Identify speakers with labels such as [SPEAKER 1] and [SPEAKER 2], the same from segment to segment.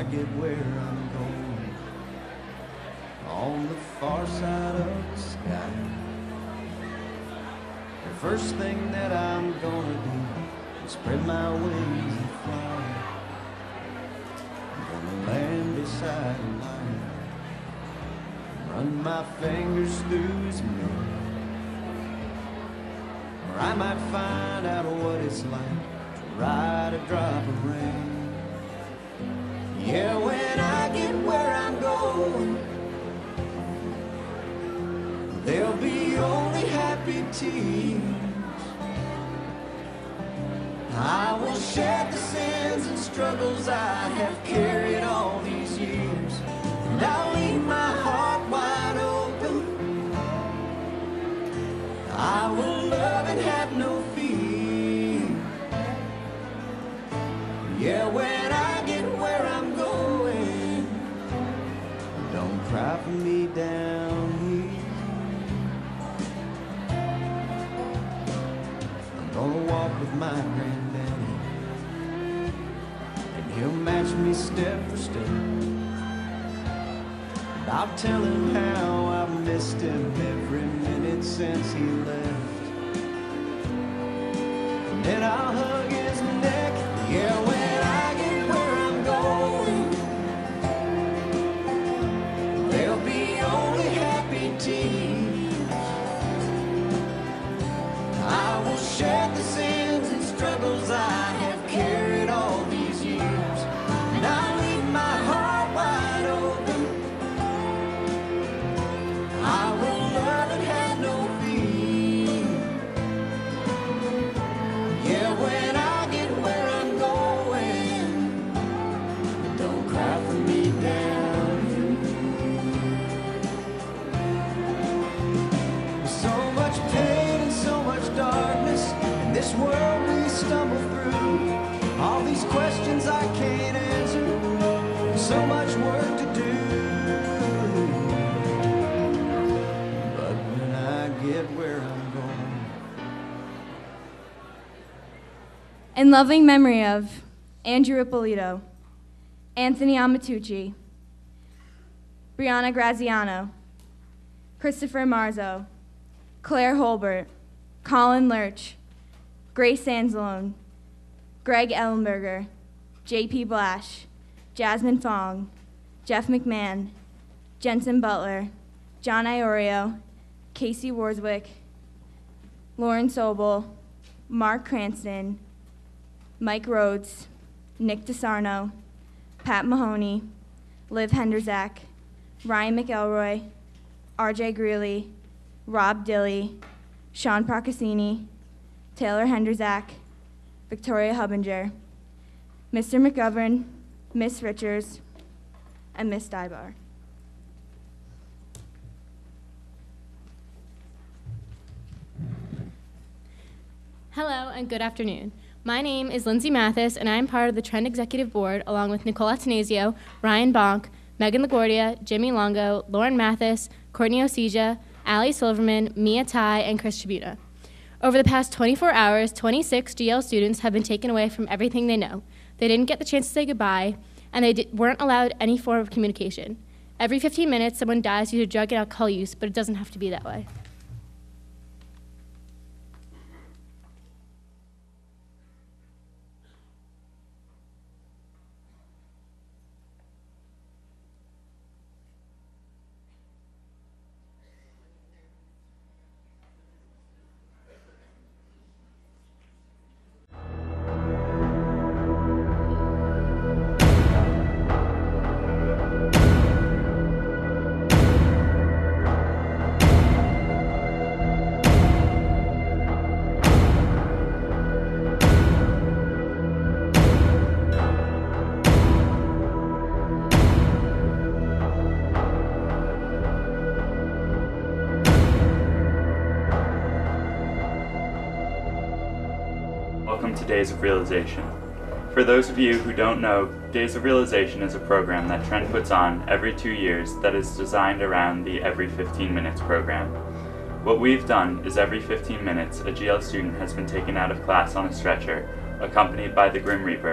[SPEAKER 1] get where I'm going, on the far side of the sky, the first thing that I'm gonna do is spread my wings and fly. I'm gonna land beside a lion, run my fingers through his mane, or I might find out what it's like to ride a drop of rain. Yeah, when I get where I'm going, there'll be only happy tears. I will shed the sins and struggles I have carried all these years, and I'll leave my heart wide open. I will love and have no fear. Yeah, when I get where I'm going, don't cry for me down here. I'm gonna walk with my granddaddy, and he'll match me step for step. And I'll tell him how I've missed him every minute since he left. And then I'll hug his neck. Yeah, when I get where I'm going, there'll be only happy tears. I will shed the sins and struggles I have carried all these years, and I'll leave my heart wide open. I will love and have no fear. Yeah, when I get where I'm going, don't cry for me down here. There's so much pain and so much darkness in this world we stumble through. All these questions I can't answer, and so much work to do. But when I get where I'm going.
[SPEAKER 2] In loving memory of Andrew Ippolito, Anthony Amatucci, Brianna Graziano, Christopher Marzo, Claire Holbert, Colin Lurch, Grace Anzalone, Greg Ellenberger, J.P. Blash, Jasmine Fong, Jeff McMahon, Jensen Butler, John Iorio, Casey Warswick, Lauren Sobel, Mark Cranston, Mike Rhodes, Nick DeSarno, Pat Mahoney, Liv Henderzak, Ryan McElroy, RJ Greeley, Rob Dilley, Sean Procaccini, Taylor Henderzak, Victoria Hubbinger, Mr. McGovern, Miss Richards, and Miss Dybar.
[SPEAKER 3] Hello and good afternoon. My name is Lindsay Mathis, and I am part of the Trend Executive Board along with Nicole Atanasio, Ryan Bonk, Megan LaGuardia, Jimmy Longo, Lauren Mathis, Courtney Osija, Allie Silverman, Mia Tai, and Chris Tribuna. Over the past 24 hours, 26 GL students have been taken away from everything they know. They didn't get the chance to say goodbye, and they weren't allowed any form of communication. Every 15 minutes, someone dies due to drug and alcohol use, but it doesn't have to be that way.
[SPEAKER 4] Welcome to Days of Realization. For those of you who don't know, Days of Realization is a program that Trend puts on every 2 years that is designed around the Every 15 Minutes program. What we've done is every 15 minutes, a GL student has been taken out of class on a stretcher, accompanied by the Grim Reaper,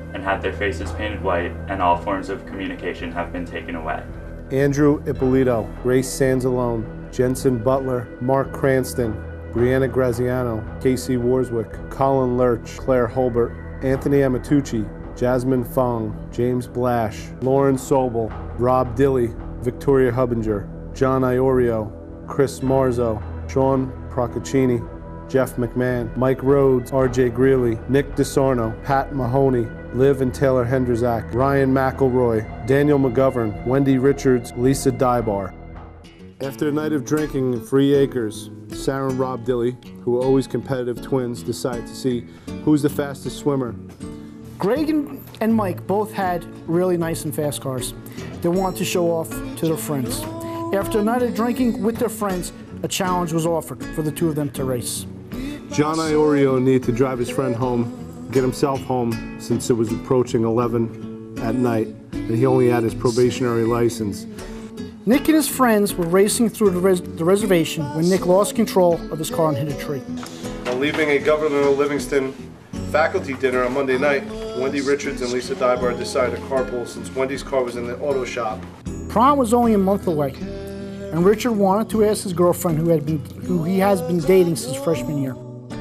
[SPEAKER 4] and had their faces painted white, and all forms of communication have been taken away.
[SPEAKER 5] Andrew Ippolito, Grace Sanzalone, Jensen Butler, Mark Cranston, Brianna Graziano, Casey Warswick, Colin Lurch, Claire Holbert, Anthony Amatucci, Jasmine Fong, James Blash, Lauren Sobel, Rob Dilly, Victoria Hubbinger, John Iorio, Chris Marzo, Sean Procaccini, Jeff McMahon, Mike Rhodes, RJ Greeley, Nick DeSarno, Pat Mahoney, Liv and Taylor Hendrzak, Ryan McElroy, Daniel McGovern, Wendy Richards, Lisa Dybar. After a night of drinking in Free Acres, Sarah and Rob Dilly, who were always competitive twins, decided to see who's the fastest swimmer.
[SPEAKER 6] Greg and Mike both had really nice and fast cars. They wanted to show off to their friends. After a night of drinking with their friends, a challenge was offered for the two of them to race.
[SPEAKER 5] John Iorio needed to drive his friend home, get himself home, since it was approaching 11 at night, and he only had his probationary license.
[SPEAKER 6] Nick and his friends were racing through the reservation when Nick lost control of his car and hit a tree.
[SPEAKER 5] While leaving a Governor Livingston faculty dinner on Monday night, Wendy Richards and Lisa Dybar decided to carpool since Wendy's car was in the auto shop.
[SPEAKER 6] Prom was only a month away, and Richard wanted to ask his girlfriend, who he has been dating since freshman year.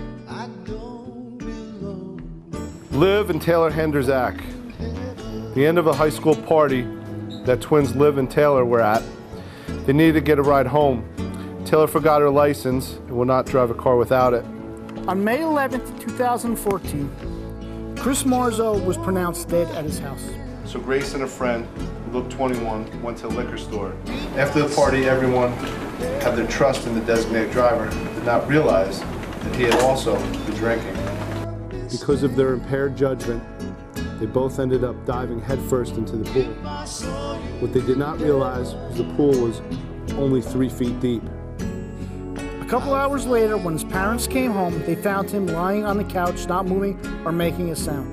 [SPEAKER 5] Liv and Taylor Hendrzak. The end of a high school party that twins Liv and Taylor were at. They needed to get a ride home. Taylor forgot her license and would not drive a car without it.
[SPEAKER 6] On May 11th, 2014, Chris Marzo was pronounced dead at his house.
[SPEAKER 5] So Grace and a friend, who looked 21, went to the liquor store. After the party, everyone had their trust in the designated driver, but did not realize that he had also been drinking. Because of their impaired judgment, they both ended up diving headfirst into the pool. What they did not realize was the pool was only 3 feet deep.
[SPEAKER 6] A couple hours later, when his parents came home, they found him lying on the couch, not moving or making a sound.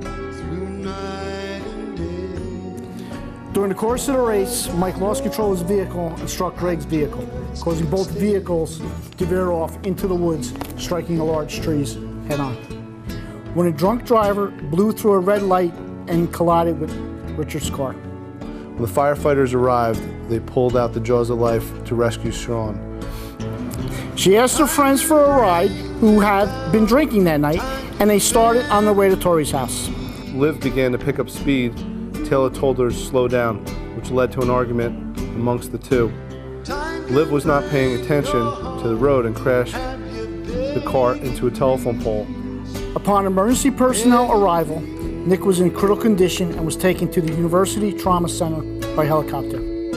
[SPEAKER 6] During the course of the race, Mike lost control of his vehicle and struck Greg's vehicle, causing both vehicles to veer off into the woods, striking the large trees head-on. When a drunk driver blew through a red light and collided with Richard's car.
[SPEAKER 5] When the firefighters arrived, they pulled out the jaws of life to rescue Sean.
[SPEAKER 6] She asked her friends for a ride who had been drinking that night, and they started on their way to Tori's house.
[SPEAKER 5] Liv began to pick up speed. Taylor told her to slow down, which led to an argument amongst the two. Liv was not paying attention to the road and crashed the car into a telephone pole.
[SPEAKER 6] Upon emergency personnel arrival, Nick was in critical condition and was taken to the University Trauma Center by helicopter.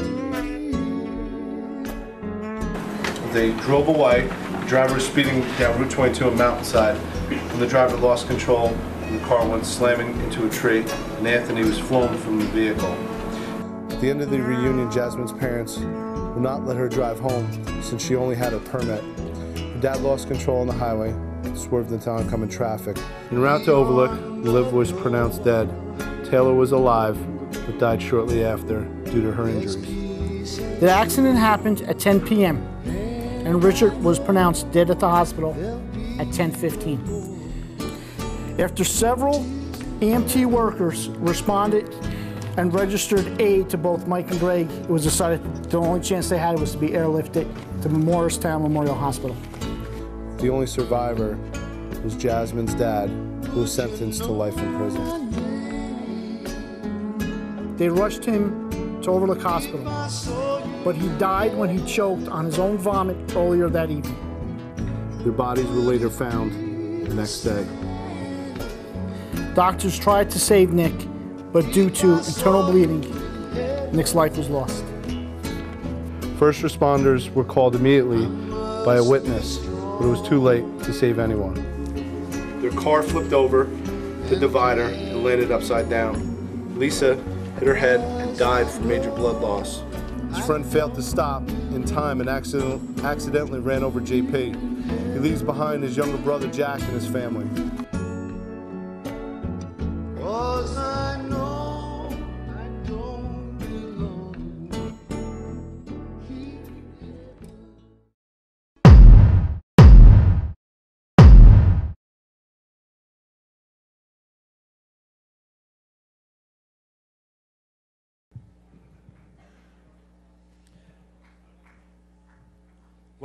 [SPEAKER 5] They drove away. The driver was speeding down Route 22 on Mountainside. When the driver lost control, the car went slamming into a tree, and Anthony was flown from the vehicle. At the end of the reunion, Jasmine's parents would not let her drive home since she only had her permit. Her dad lost control on the highway, swerved into oncoming traffic. En route to Overlook, Liv was pronounced dead. Taylor was alive, but died shortly after due to her injuries.
[SPEAKER 6] The accident happened at 10 p.m., and Richard was pronounced dead at the hospital at 10:15. After several EMT workers responded and registered aid to both Mike and Greg, it was decided the only chance they had was to be airlifted to Morristown Memorial Hospital.
[SPEAKER 5] The only survivor was Jasmine's dad, who was sentenced to life in prison.
[SPEAKER 6] They rushed him to Overlook Hospital, but he died when he choked on his own vomit earlier that evening.
[SPEAKER 5] Their bodies were later found the next day.
[SPEAKER 6] Doctors tried to save Nick, but due to internal bleeding, Nick's life was lost.
[SPEAKER 5] First responders were called immediately by a witness, but it was too late to save anyone. Their car flipped over the divider and landed upside down. Lisa hit her head and died from major blood loss. His friend failed to stop in time and accidentally ran over JP. He leaves behind his younger brother Jack and his family.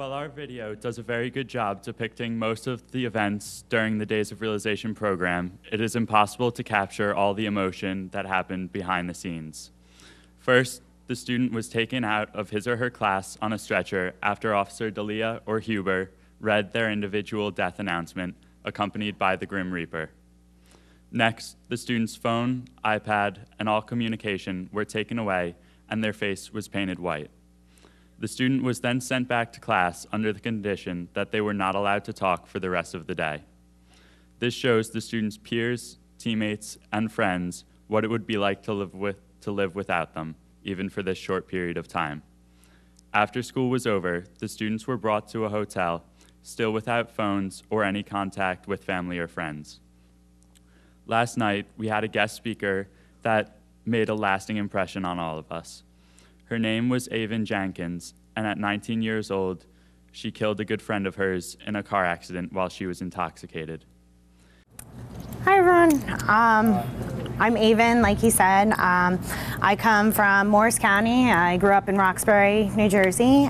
[SPEAKER 4] While our video does a very good job depicting most of the events during the Days of Realization program, it is impossible to capture all the emotion that happened behind the scenes. First, the student was taken out of his or her class on a stretcher after Officer Dalia or Huber read their individual death announcement, accompanied by the Grim Reaper. Next, the student's phone, iPad, and all communication were taken away, and their face was painted white. The student was then sent back to class under the condition that they were not allowed to talk for the rest of the day. This shows the student's peers, teammates, and friends what it would be like to live without them, even for this short period of time. After school was over, the students were brought to a hotel, still without phones or any contact with family or friends. Last night, we had a guest speaker that made a lasting impression on all of us. Her name was Avon Jenkins, and at 19 years old, she killed a good friend of hers in a car accident while she was intoxicated.
[SPEAKER 7] Hi everyone, I'm Avon, like he said. I come from Morris County. I grew up in Roxbury, New Jersey.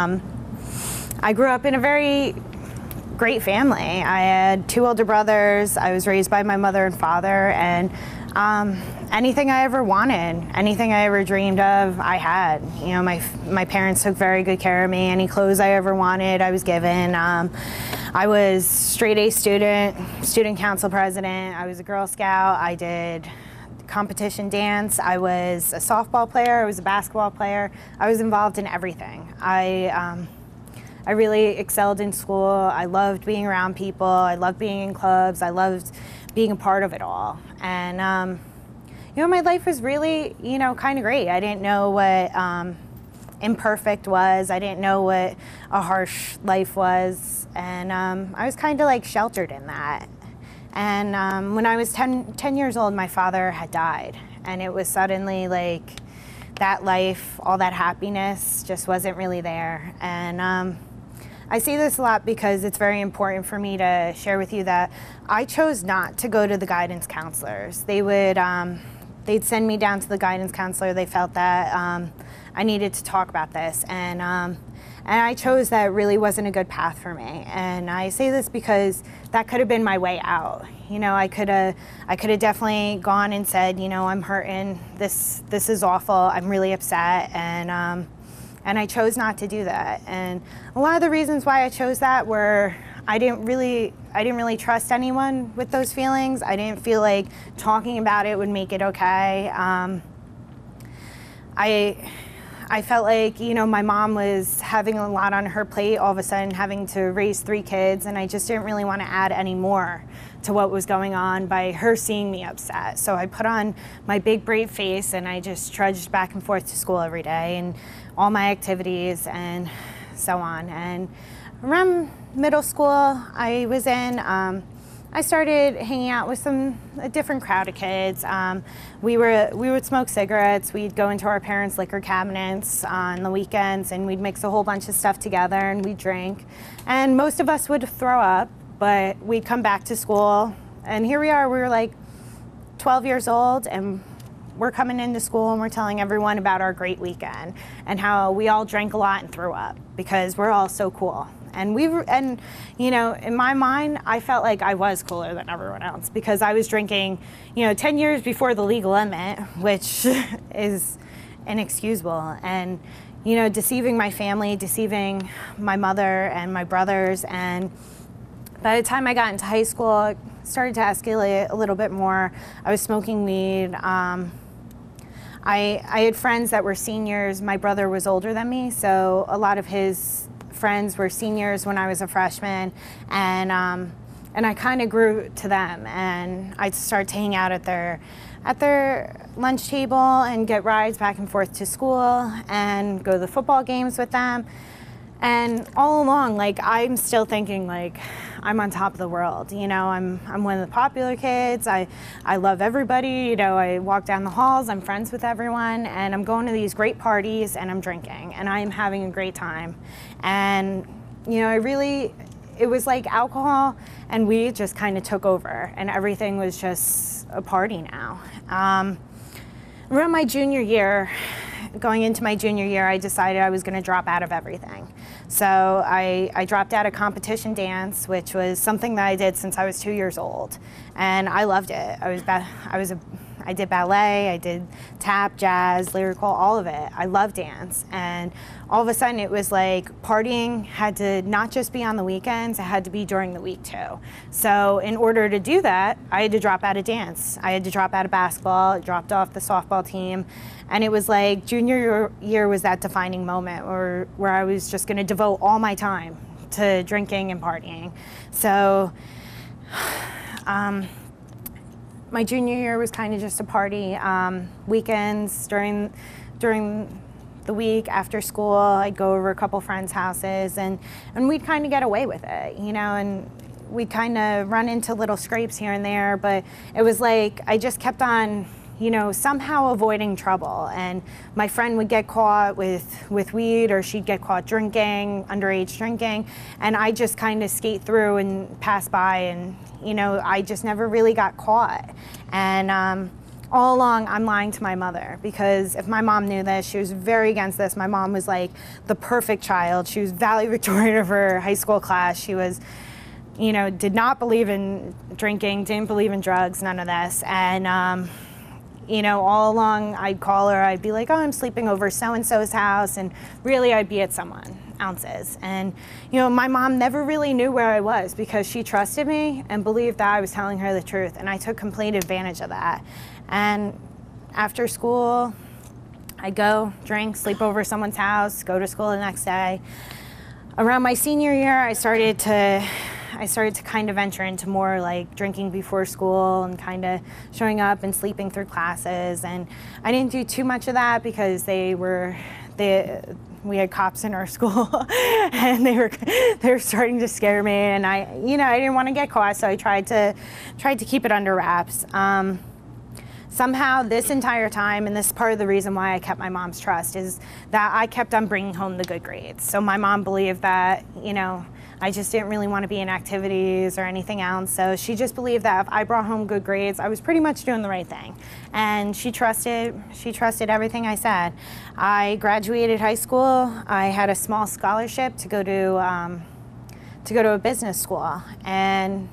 [SPEAKER 7] I grew up in a very great family. I had 2 older brothers. I was raised by my mother and father, and anything I ever wanted, anything I ever dreamed of, I had. You know, my parents took very good care of me. Any clothes I ever wanted, I was given. I was straight A student council president. I was a Girl Scout. I did competition dance. I was a softball player. I was a basketball player. I was involved in everything. I really excelled in school. I loved being around people. I loved being in clubs. I loved being a part of it all. And, you know, my life was really, you know, kind of great. I didn't know what imperfect was. I didn't know what a harsh life was. And I was kind of like sheltered in that. And when I was 10 years old, my father had died. And it was suddenly like that life, all that happiness just wasn't really there. And I say this a lot because it's very important for me to share with you that I chose not to go to the guidance counselors. They would, they'd send me down to the guidance counselor. They felt that I needed to talk about this. And I chose that it really wasn't a good path for me. And I say this because that could have been my way out. You know, I could have definitely gone and said, you know, I'm hurting. This is awful. I'm really upset. And I chose not to do that. And a lot of the reasons why I chose that were I didn't really trust anyone with those feelings. I didn't feel like talking about it would make it okay. I felt like, you know, my mom was having a lot on her plate, all of a sudden having to raise 3 kids, and I just didn't really want to add any more to what was going on by her seeing me upset. So I put on my big brave face and I just trudged back and forth to school every day and all my activities and so on. And around middle school I was in, I started hanging out with a different crowd of kids. We would smoke cigarettes. We'd go into our parents' liquor cabinets on the weekends, and we'd mix a whole bunch of stuff together, and we'd drink. And most of us would throw up, but we'd come back to school, and here we are. We were like 12 years old, and we're coming into school, and we're telling everyone about our great weekend and how we all drank a lot and threw up because we're all so cool. And you know, in my mind, I felt like I was cooler than everyone else because I was drinking, you know, 10 years before the legal limit, which is inexcusable. And, you know, deceiving my family, deceiving my mother and my brothers. And by the time I got into high school, it started to escalate a little bit more. I was smoking weed. I had friends that were seniors. My brother was older than me, so a lot of his friends were seniors when I was a freshman, and I kind of grew to them, and I'd start to hang out at their lunch table and get rides back and forth to school and go to the football games with them. And all along, like, I'm still thinking like I'm on top of the world. You know, I'm one of the popular kids. I love everybody. You know, I walk down the halls. I'm friends with everyone, and I'm going to these great parties, and I'm drinking, and I'm having a great time. And you know, it was like alcohol and weed just kind of took over, and everything was just a party now. Around my junior year, going into my junior year, I decided I was going to drop out of everything. So I dropped out of competition dance, which was something that I did since I was 2 years old, and I loved it. I did ballet, I did tap, jazz, lyrical, all of it. I love dance. And all of a sudden it was like partying had to not just be on the weekends, it had to be during the week too. So in order to do that, I had to drop out of dance. I had to drop out of basketball, I dropped off the softball team. And it was like junior year was that defining moment where I was just gonna devote all my time to drinking and partying. So, my junior year was kind of just a party. Weekends, during the week, after school, I'd go over a couple friends' houses and we'd kind of get away with it, you know, and we'd kind of run into little scrapes here and there, but it was like I just kept on, you know, somehow avoiding trouble. And my friend would get caught with weed, or she'd get caught drinking, underage drinking, and I just kind of skate through and pass by, and you know, I just never really got caught. And all along, I'm lying to my mother, because if my mom knew this, she was very against this. My mom was like the perfect child. She was valedictorian of her high school class. She was, you know, did not believe in drinking, didn't believe in drugs, none of this. And you know, all along I'd call her, I'd be like, oh, I'm sleeping over so-and-so's house, and really I'd be at someone else's. And, you know, my mom never really knew where I was, because she trusted me and believed that I was telling her the truth, and I took complete advantage of that. And after school, I'd go drink, sleep over someone's house, go to school the next day. Around my senior year, I started to kind of venture into more like drinking before school and kind of showing up and sleeping through classes. And I didn't do too much of that because we had cops in our school and they were starting to scare me, and I didn't want to get caught, so I tried to keep it under wraps. Somehow this entire time, and this is part of the reason why I kept my mom's trust, is that I kept on bringing home the good grades. So my mom believed that, you know, I just didn't really want to be in activities or anything else. So she just believed that if I brought home good grades, I was pretty much doing the right thing. And she trusted everything I said. I graduated high school. I had a small scholarship to go to a business school. And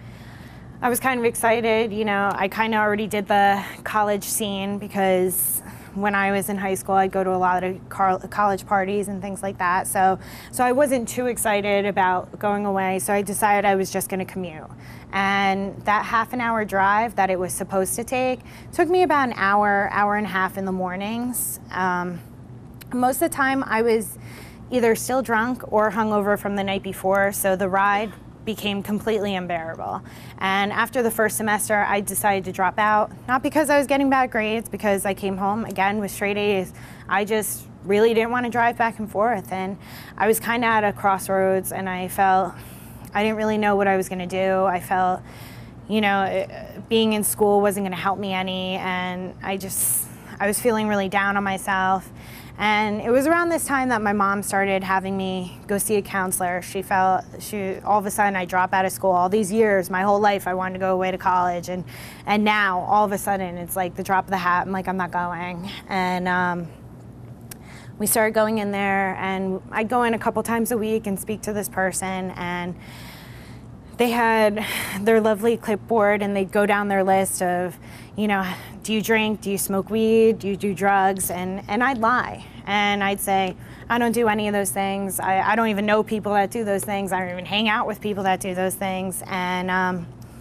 [SPEAKER 7] I was kind of excited, you know, I kind of already did the college scene, because when I was in high school, I'd go to a lot of college parties and things like that. So I wasn't too excited about going away, so I decided I was just gonna commute. And that half-an-hour drive that it was supposed to take took me about an hour and a half in the mornings. Most of the time I was either still drunk or hungover from the night before, so the ride became completely unbearable. And after the first semester, I decided to drop out, not because I was getting bad grades, because I came home again with straight A's. I just really didn't want to drive back and forth, and I was kind of at a crossroads, and I felt I didn't really know what I was going to do. I felt, you know, being in school wasn't going to help me any, and I was feeling really down on myself. And it was around this time that my mom started having me go see a counselor. All of a sudden I dropped out of school. All these years, my whole life, I wanted to go away to college. And now, all of a sudden, it's like the drop of the hat. I'm like, I'm not going. And we started going in there, and I'd go in a couple times a week and speak to this person. And they had their lovely clipboard, and they'd go down their list of, you know, do you drink? Do you smoke weed? Do you do drugs? And I'd lie. And I'd say, I don't do any of those things. I don't even know people that do those things. I don't even hang out with people that do those things. And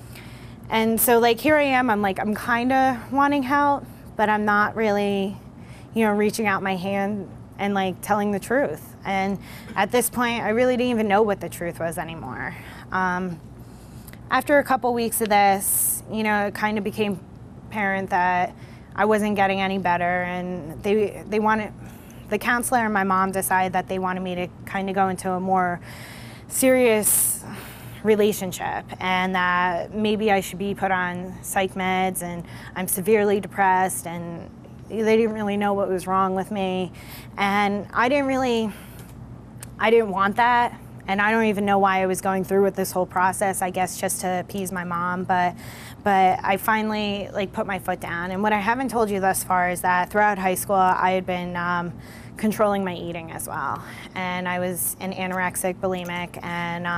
[SPEAKER 7] so like here I am, I'm kind of wanting help, but I'm not really, you know, reaching out my hand and like telling the truth. And at this point, I really didn't even know what the truth was anymore. After a couple weeks of this, you know, it kind of became apparent that I wasn't getting any better, and the counselor and my mom decided that they wanted me to kind of go into a more serious relationship, and that maybe I should be put on psych meds, and I'm severely depressed, and they didn't really know what was wrong with me. And I didn't want that. And I don't even know why I was going through with this whole process, I guess just to appease my mom, but I finally like put my foot down. And what I haven't told you thus far is that throughout high school, I had been controlling my eating as well. And I was an anorexic, bulimic, and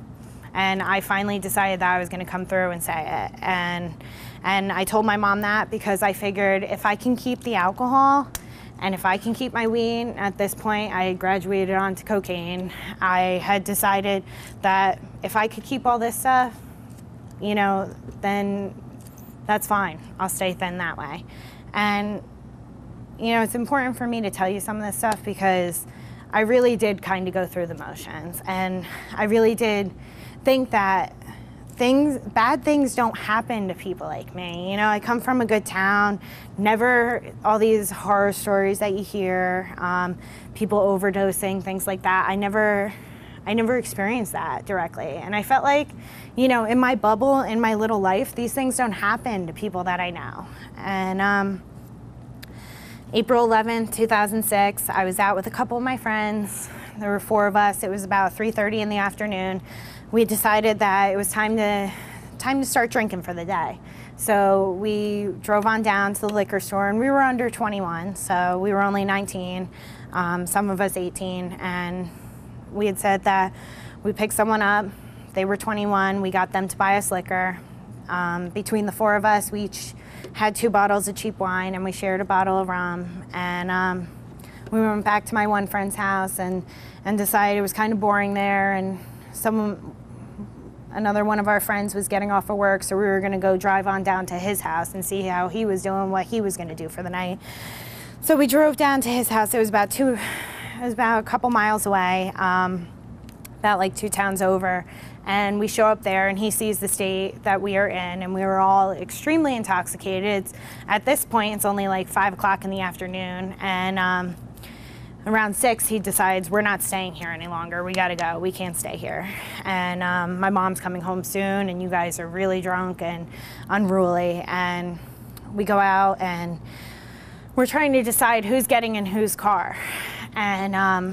[SPEAKER 7] I finally decided that I was gonna come through and say it. And I told my mom that because I figured if I can keep the alcohol, and if I can keep my weed, at this point I had graduated onto cocaine. I had decided that if I could keep all this stuff, you know, then that's fine. I'll stay thin that way. And, you know, it's important for me to tell you some of this stuff because I really did kind of go through the motions. And I really did think that bad things don't happen to people like me. You know, I come from a good town, never all these horror stories that you hear, people overdosing, things like that. I never experienced that directly. And I felt like, you know, in my bubble, in my little life, these things don't happen to people that I know. And April 11th, 2006, I was out with a couple of my friends. There were 4 of us. It was about 3:30 in the afternoon. We decided that it was time to start drinking for the day. So we drove on down to the liquor store, and we were under 21, so we were only 19, some of us 18, and we had said that we picked someone up. They were 21. We got them to buy us liquor. Between the 4 of us, we each had 2 bottles of cheap wine, and we shared a bottle of rum. And we went back to my one friend's house and decided it was kind of boring there, and another one of our friends was getting off of work, so we were going to go drive on down to his house and see how he was doing, what he was going to do for the night. So we drove down to his house. It was about a couple miles away, about like 2 towns over. And we show up there, and he sees the state that we are in, and we were all extremely intoxicated. At this point, it's only like 5 o'clock in the afternoon, and around 6, he decides, we're not staying here any longer. We gotta go. We can't stay here. And my mom's coming home soon, and you guys are really drunk and unruly. And we go out, and we're trying to decide who's getting in whose car. And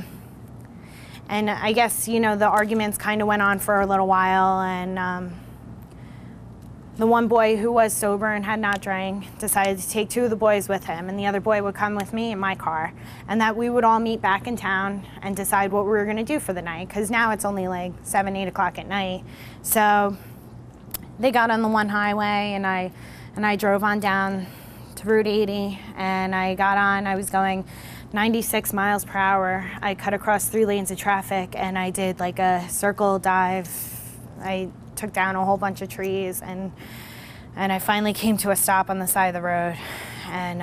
[SPEAKER 7] I guess, you know, the arguments kind of went on for a little while, and the one boy who was sober and had not drank decided to take 2 of the boys with him, and the other boy would come with me in my car, and that we would all meet back in town and decide what we were going to do for the night, because now it's only like 7, 8 o'clock at night. So they got on the one highway, and I drove on down to Route 80, and I got on. I was going 96 miles per hour. I cut across 3 lanes of traffic, and I did like a circle dive. I took down a whole bunch of trees, and I finally came to a stop on the side of the road, and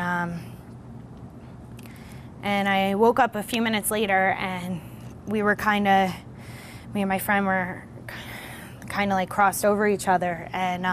[SPEAKER 7] I woke up a few minutes later, and me and my friend were kind of like crossed over each other, and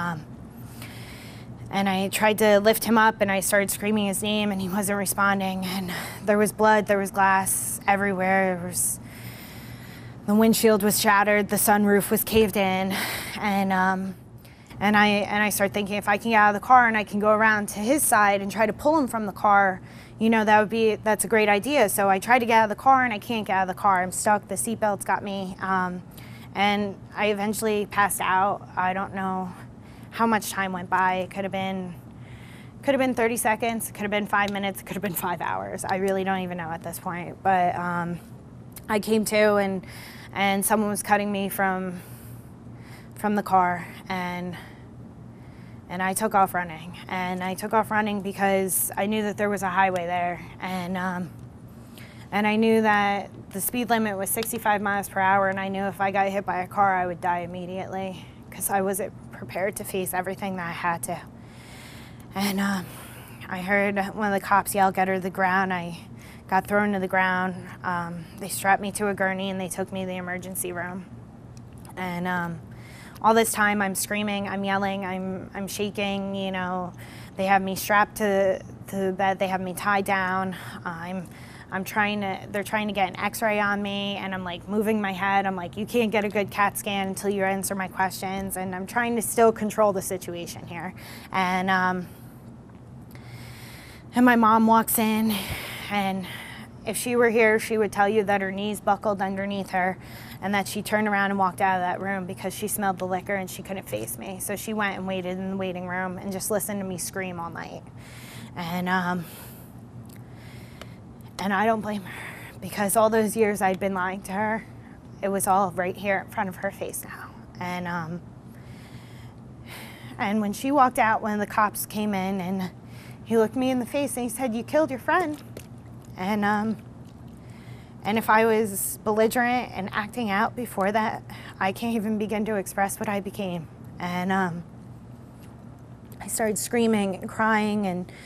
[SPEAKER 7] I tried to lift him up, and I started screaming his name, and he wasn't responding, and there was blood, there was glass everywhere. The windshield was shattered, the sunroof was caved in, and I started thinking, if I can get out of the car and I can go around to his side and try to pull him from the car, you know, that's a great idea. So I tried to get out of the car, and I can't get out of the car. I'm stuck, the seatbelt's got me, and I eventually passed out. I don't know how much time went by. It could have been 30 seconds, it could have been 5 minutes, it could have been 5 hours. I really don't even know at this point, but I came to, and someone was cutting me from the car, and I took off running. And I took off running because I knew that there was a highway there, and I knew that the speed limit was 65 miles per hour, and I knew if I got hit by a car, I would die immediately, because I wasn't prepared to face everything that I had to. And I heard one of the cops yell, "Get her to the ground." I got thrown to the ground. They strapped me to a gurney, and they took me to the emergency room. And all this time, I'm screaming, I'm yelling, I'm shaking. You know, they have me strapped to the bed. They have me tied down. They're trying to get an X-ray on me, and I'm like moving my head. I'm like, you can't get a good CAT scan until you answer my questions. And I'm trying to still control the situation here. And my mom walks in, and if she were here, she would tell you that her knees buckled underneath her and that she turned around and walked out of that room because she smelled the liquor and she couldn't face me. So she went and waited in the waiting room and just listened to me scream all night. And I don't blame her, because all those years I'd been lying to her, it was all right here in front of her face now. And when she walked out, one of the cops came in and he looked me in the face and he said, "You killed your friend." And if I was belligerent and acting out before that, I can't even begin to express what I became. And I started screaming and crying,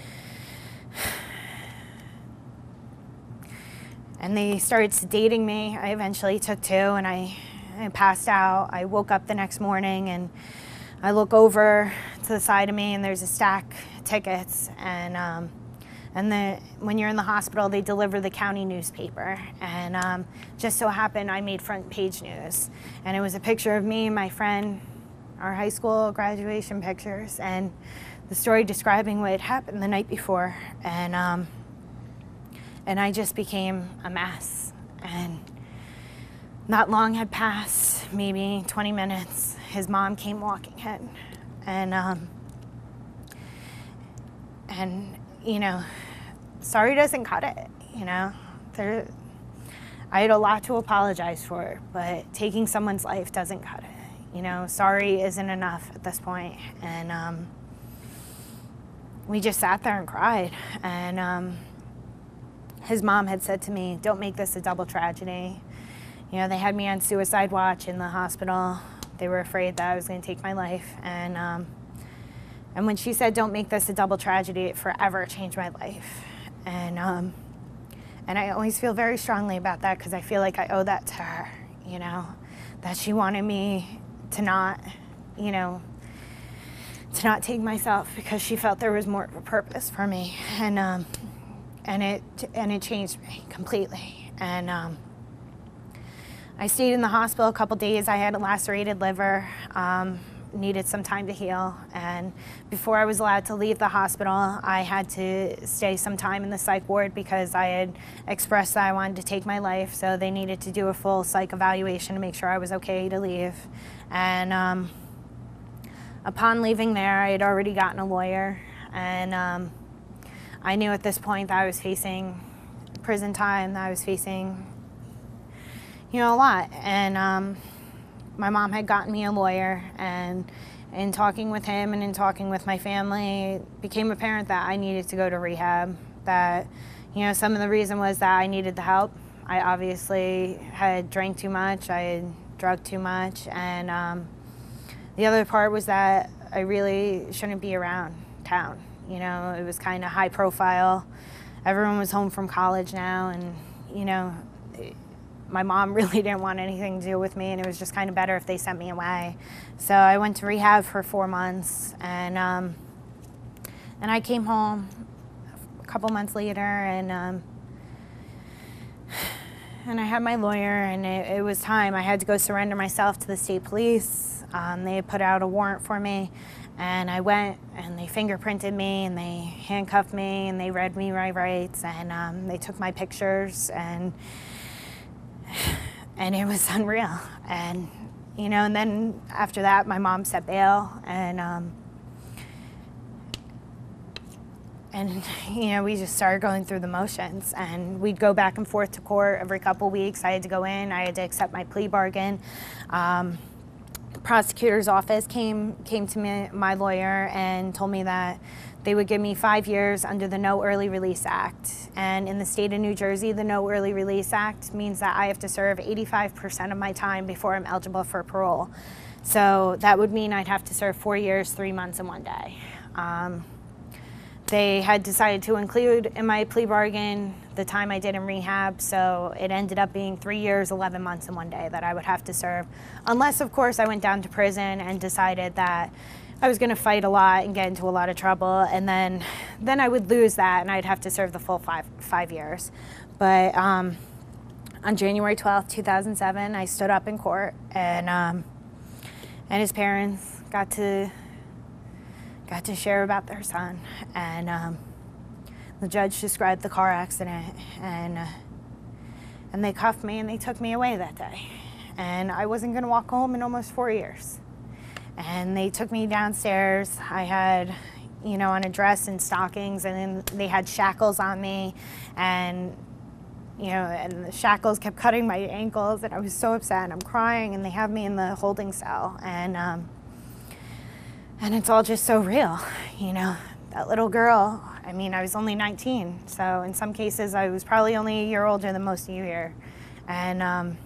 [SPEAKER 7] and they started sedating me. I eventually took 2, and I passed out. I woke up the next morning and I look over to the side of me and there's a stack of tickets, and when you're in the hospital, they deliver the county newspaper, and just so happened I made front page news, and it was a picture of me and my friend, our high school graduation pictures, and the story describing what had happened the night before, and I just became a mess. And not long had passed, maybe 20 minutes, his mom came walking in, and you know, sorry doesn't cut it, you know. I had a lot to apologize for, but taking someone's life doesn't cut it. You know, sorry isn't enough at this point. And we just sat there and cried. And his mom had said to me, "Don't make this a double tragedy." You know, they had me on suicide watch in the hospital. They were afraid that I was going to take my life. And when she said, "Don't make this a double tragedy," it forever changed my life. And I always feel very strongly about that, because I feel like I owe that to her, you know, that she wanted me to not, you know, to not take myself, because she felt there was more of a purpose for me. And it changed me completely. And I stayed in the hospital a couple days. I had a lacerated liver, needed some time to heal. And before I was allowed to leave the hospital, I had to stay some time in the psych ward, because I had expressed that I wanted to take my life. So they needed to do a full psych evaluation to make sure I was okay to leave. And upon leaving there, I had already gotten a lawyer. And I knew at this point that I was facing prison time, that I was facing, you know, a lot. And my mom had gotten me a lawyer, and in talking with him and in talking with my family, it became apparent that I needed to go to rehab. That, you know, some of the reason was that I needed the help. I obviously had drank too much, I had drugged too much, and the other part was that I really shouldn't be around town. You know, it was kind of high profile. Everyone was home from college now, and, you know, my mom really didn't want anything to do with me, and it was just kind of better if they sent me away. So I went to rehab for 4 months, and I came home a couple months later, and I had my lawyer, and it was time. I had to go surrender myself to the state police. They had put out a warrant for me, and I went, and they fingerprinted me, and they handcuffed me, and they read me my rights, and they took my pictures, and it was unreal. And, you know, and then after that, my mom set bail, and you know, we just started going through the motions, and we'd go back and forth to court every couple weeks. I had to go in, I had to accept my plea bargain. The prosecutor's office came to me, my lawyer, and told me that they would give me 5 years under the No Early Release Act. And in the state of New Jersey, the No Early Release Act means that I have to serve 85% of my time before I'm eligible for parole. So that would mean I'd have to serve 4 years, 3 months, and 1 day. They had decided to include in my plea bargain the time I did in rehab, so it ended up being 3 years, 11 months, and 1 day that I would have to serve. Unless, of course, I went down to prison and decided that I was going to fight a lot and get into a lot of trouble, and then I would lose that, and I'd have to serve the full five years. But on January 12th, 2007, I stood up in court, and his parents got to share about their son, and the judge described the car accident, and and they cuffed me and they took me away that day. And I wasn't gonna walk home in almost 4 years. And they took me downstairs. I had, you know, on a dress and stockings, and then they had shackles on me, and, you know, and the shackles kept cutting my ankles, and I was so upset, and I'm crying, and they have me in the holding cell, and it's all just so real, you know. That little girl, I mean, I was only 19, so in some cases I was probably only a year older than most of you here, and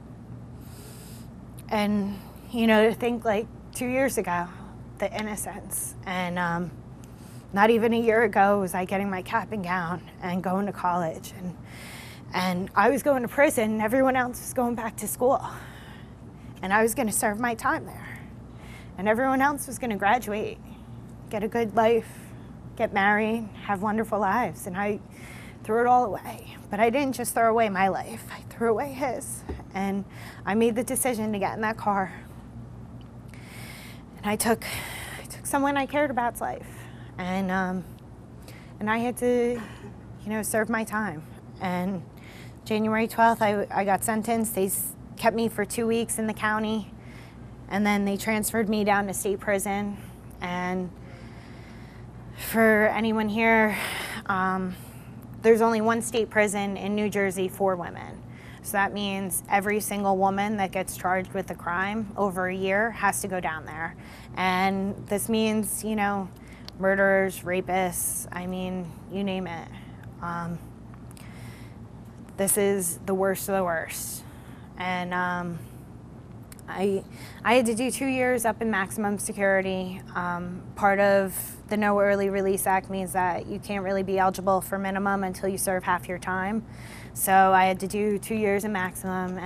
[SPEAKER 7] you know, to think like 2 years ago, the innocence, and not even a year ago was I getting my cap and gown and going to college, and I was going to prison and everyone else was going back to school, and I was going to serve my time there, and everyone else was going to graduate, get a good life, get married, have wonderful lives, and I threw it all away. But I didn't just throw away my life, I threw away his, and I made the decision to get in that car. And I took someone I cared about's life, and I had to, you know, serve my time. And January 12th, I got sentenced. They kept me for 2 weeks in the county, and then they transferred me down to state prison. And for anyone here, there's only one state prison in New Jersey for women. So that means every single woman that gets charged with a crime over a year has to go down there. And this means, you know, murderers, rapists, I mean, you name it. This is the worst of the worst. And I had to do 2 years up in maximum security. Part of the No Early Release Act means that you can't really be eligible for minimum until you serve half your time. So I had to do 2 years in maximum,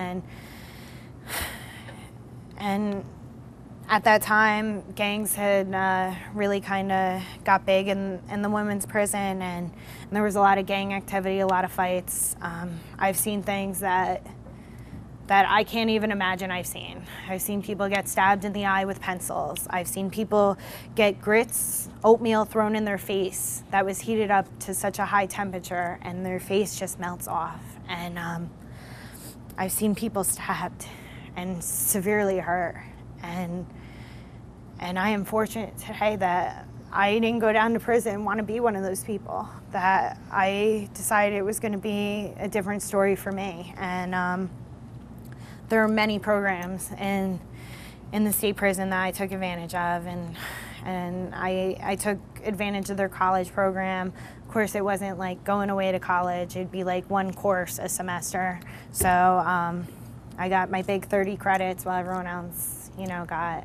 [SPEAKER 7] and at that time, gangs had really kind of got big in the women's prison, and there was a lot of gang activity, a lot of fights. I've seen things that I can't even imagine I've seen. I've seen people get stabbed in the eye with pencils. I've seen people get grits, oatmeal thrown in their face that was heated up to such a high temperature and their face just melts off. And I've seen people stabbed and severely hurt. And I am fortunate today that I didn't go down to prison and want to be one of those people, that I decided it was going to be a different story for me. And there are many programs in the state prison that I took advantage of, and I took advantage of their college program. Of course, it wasn't like going away to college. It'd be like one course a semester. So I got my big 30 credits while everyone else, you know, got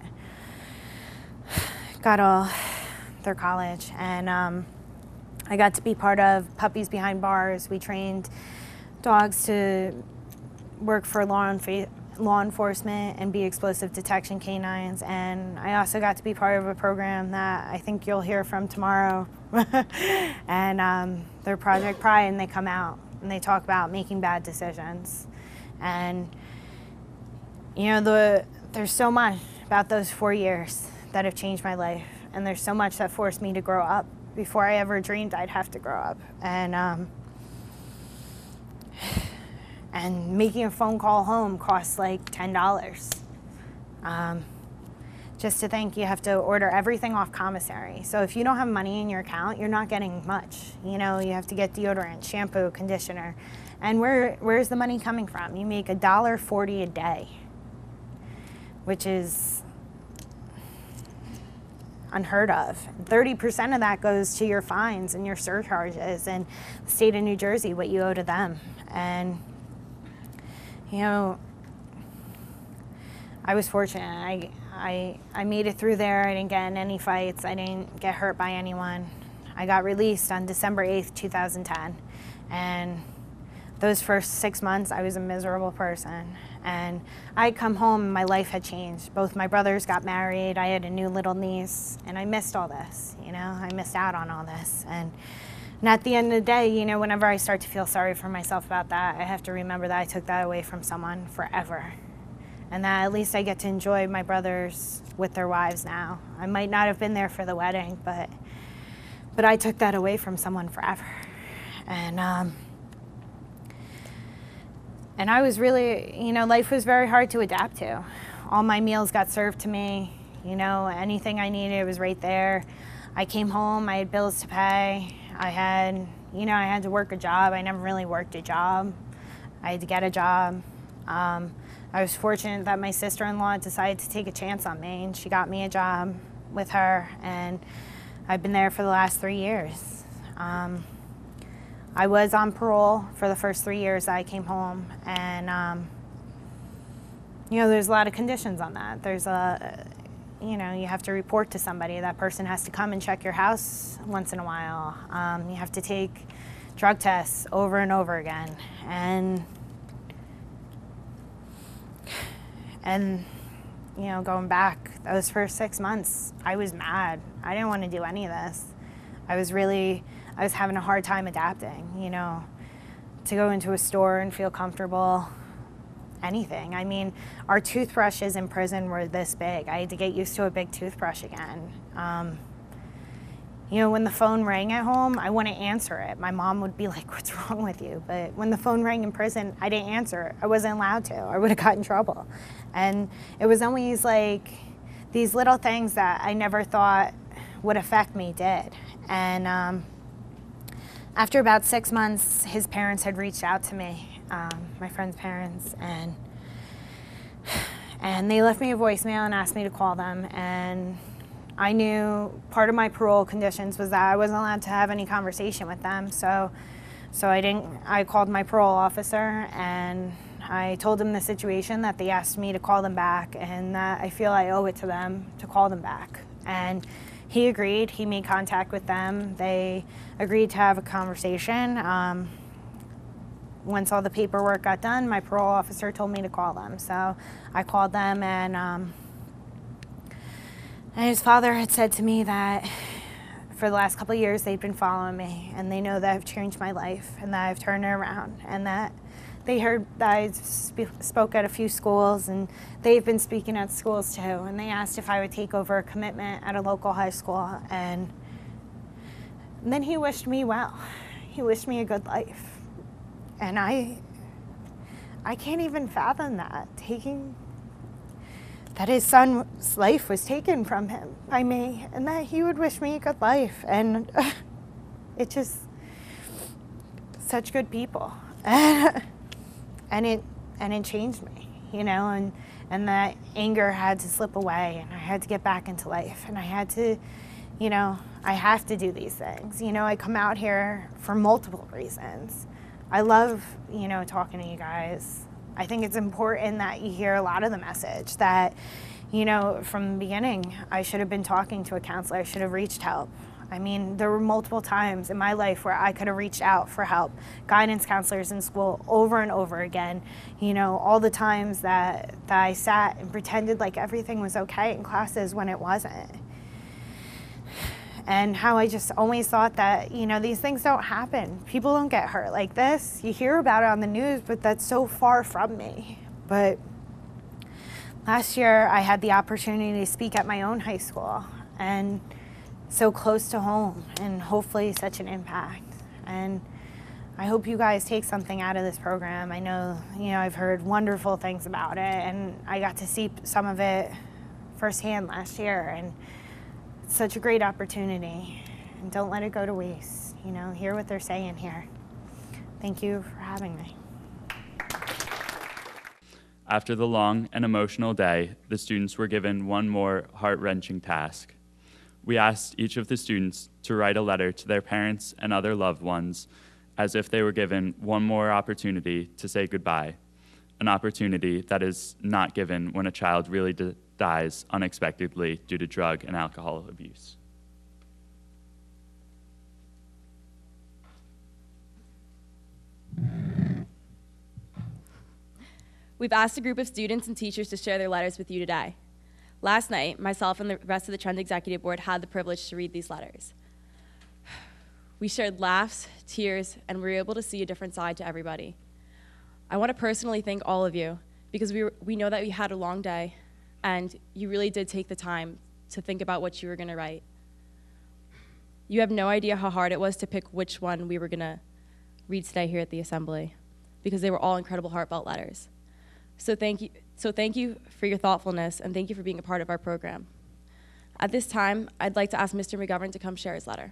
[SPEAKER 7] all their college. And I got to be part of Puppies Behind Bars. We trained dogs to work for law enforcement and be explosive detection canines, and I also got to be part of a program that I think you'll hear from tomorrow. And they're Project Pride, and they come out and they talk about making bad decisions. And you know, there's so much about those 4 years that have changed my life, and there's so much that forced me to grow up before I ever dreamed I'd have to grow up. And making a phone call home costs like $10. Just to think, you have to order everything off commissary. So if you don't have money in your account, you're not getting much. You know, you have to get deodorant, shampoo, conditioner. And where's the money coming from? You make $1.40 a day, which is unheard of. 30% of that goes to your fines and your surcharges, and the state of New Jersey, what you owe to them. And you know, I was fortunate. I made it through there. I didn't get in any fights. I didn't get hurt by anyone. I got released on December 8th, 2010. And those first 6 months, I was a miserable person. And I'd come home and my life had changed. Both my brothers got married. I had a new little niece, and I missed all this. You know, I missed out on all this. And at the end of the day, you know, whenever I start to feel sorry for myself about that, I have to remember that I took that away from someone forever. And that at least I get to enjoy my brothers with their wives now. I might not have been there for the wedding, but I took that away from someone forever. And And I was really, life was very hard to adapt to. All my meals got served to me, anything I needed was right there. I came home, I had bills to pay. I had to work a job. I never really worked a job. I had to get a job. I was fortunate that my sister-in-law decided to take a chance on me, and she got me a job with her, and I've been there for the last 3 years. I was on parole for the first 3 years that I came home, and there's a lot of conditions on that. There's you have to report to somebody. That person has to come and check your house once in a while. You have to take drug tests over and over again. And going back those first 6 months, I was mad. I didn't want to do any of this. I was having a hard time adapting, to go into a store and feel comfortable. Anything. I mean, our toothbrushes in prison were this big. I had to get used to a big toothbrush again. When the phone rang at home, I wouldn't answer it. My mom would be like, "What's wrong with you?" But when the phone rang in prison, I didn't answer it. I wasn't allowed to. I would have got in trouble. And it was always like these little things that I never thought would affect me did. And after about 6 months, his parents had reached out to me. My friend's parents, and they left me a voicemail and asked me to call them. And I knew part of my parole conditions was that I wasn't allowed to have any conversation with them. So I called my parole officer and I told him the situation, that they asked me to call them back, and that I feel I owe it to them to call them back. And he agreed. He made contact with them. They agreed to have a conversation. Once all the paperwork got done, my parole officer told me to call them. So I called them, and his father had said to me that for the last couple of years they've been following me, and they know that I've changed my life and that I've turned it around, and that they heard that I spoke at a few schools, and they've been speaking at schools too, and they asked if I would take over a commitment at a local high school. And then he wished me well. He wished me a good life. And I can't even fathom that, that his son's life was taken from him by me, and that he would wish me a good life. And it just, such good people. And it changed me, and that anger had to slip away, and I had to get back into life, and I had to, I have to do these things. I come out here for multiple reasons. I love, talking to you guys. I think it's important that you hear a lot of the message that, from the beginning, I should have been talking to a counselor. I should have reached help. I mean, there were multiple times in my life where I could have reached out for help. Guidance counselors in school over and over again. All the times that I sat and pretended like everything was okay in classes when it wasn't. And how I just always thought that, these things don't happen. People don't get hurt like this. You hear about it on the news, but that's so far from me. But last year, I had the opportunity to speak at my own high school, and so close to home, and hopefully such an impact. And I hope you guys take something out of this program. I know, I've heard wonderful things about it, and I got to see some of it firsthand last year. And such a great opportunity, and don't let it go to waste. Hear what they're saying here. Thank you for having me.
[SPEAKER 4] After the long and emotional day, the students were given one more heart-wrenching task. We asked each of the students to write a letter to their parents and other loved ones as if they were given one more opportunity to say goodbye, an opportunity that is not given when a child really dies unexpectedly due to drug and alcohol abuse.
[SPEAKER 8] We've asked a group of students and teachers to share their letters with you today. Last night, myself and the rest of the Trend Executive Board had the privilege to read these letters. We shared laughs, tears, and we were able to see a different side to everybody. I want to personally thank all of you, because we know that we had a long day, and you really did take the time to think about what you were going to write. You have no idea how hard it was to pick which one we were going to read today here at the assembly, because they were all incredible heartfelt letters. So thank you for your thoughtfulness, and thank you for being a part of our program. At this time, I'd like to ask Mr. McGovern to come share his letter.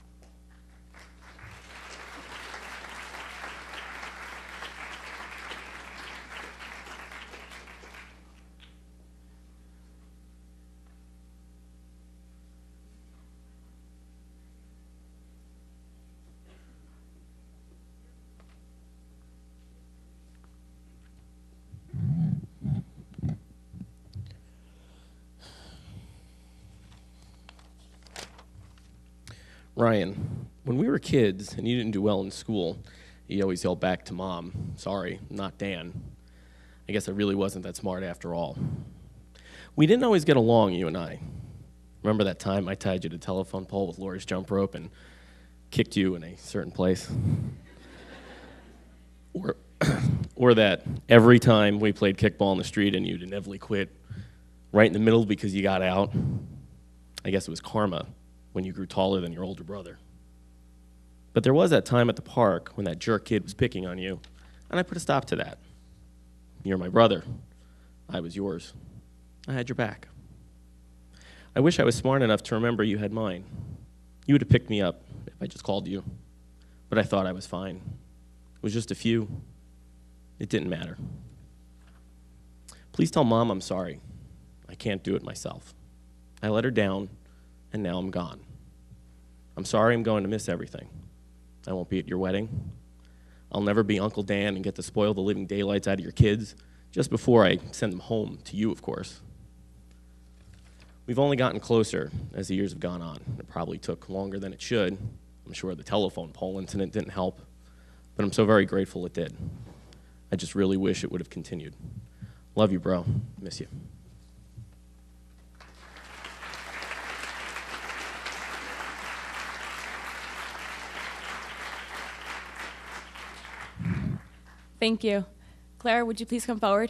[SPEAKER 9] Ryan, when we were kids and you didn't do well in school, you always yelled back to Mom, "Sorry, not Dan." I guess I really wasn't that smart after all. We didn't always get along, you and I. Remember that time I tied you to a telephone pole with Laura's jump rope and kicked you in a certain place? Or that every time we played kickball in the street and you'd inevitably quit right in the middle because you got out? I guess it was karma when you grew taller than your older brother. But there was that time at the park when that jerk kid was picking on you, and I put a stop to that. You're my brother. I was yours. I had your back. I wish I was smart enough to remember you had mine. You would have picked me up if I just called you, but I thought I was fine. It was just a few. It didn't matter. Please tell Mom I'm sorry. I can't do it myself. I let her down, and now I'm gone. I'm sorry I'm going to miss everything. I won't be at your wedding. I'll never be Uncle Dan and get to spoil the living daylights out of your kids just before I send them home, to you, of course. We've only gotten closer as the years have gone on. It probably took longer than it should. I'm sure the telephone pole incident didn't help, but I'm so very grateful it did. I just really wish it would have continued. Love you, bro. Miss you.
[SPEAKER 8] Thank you. Claire, would you please come forward?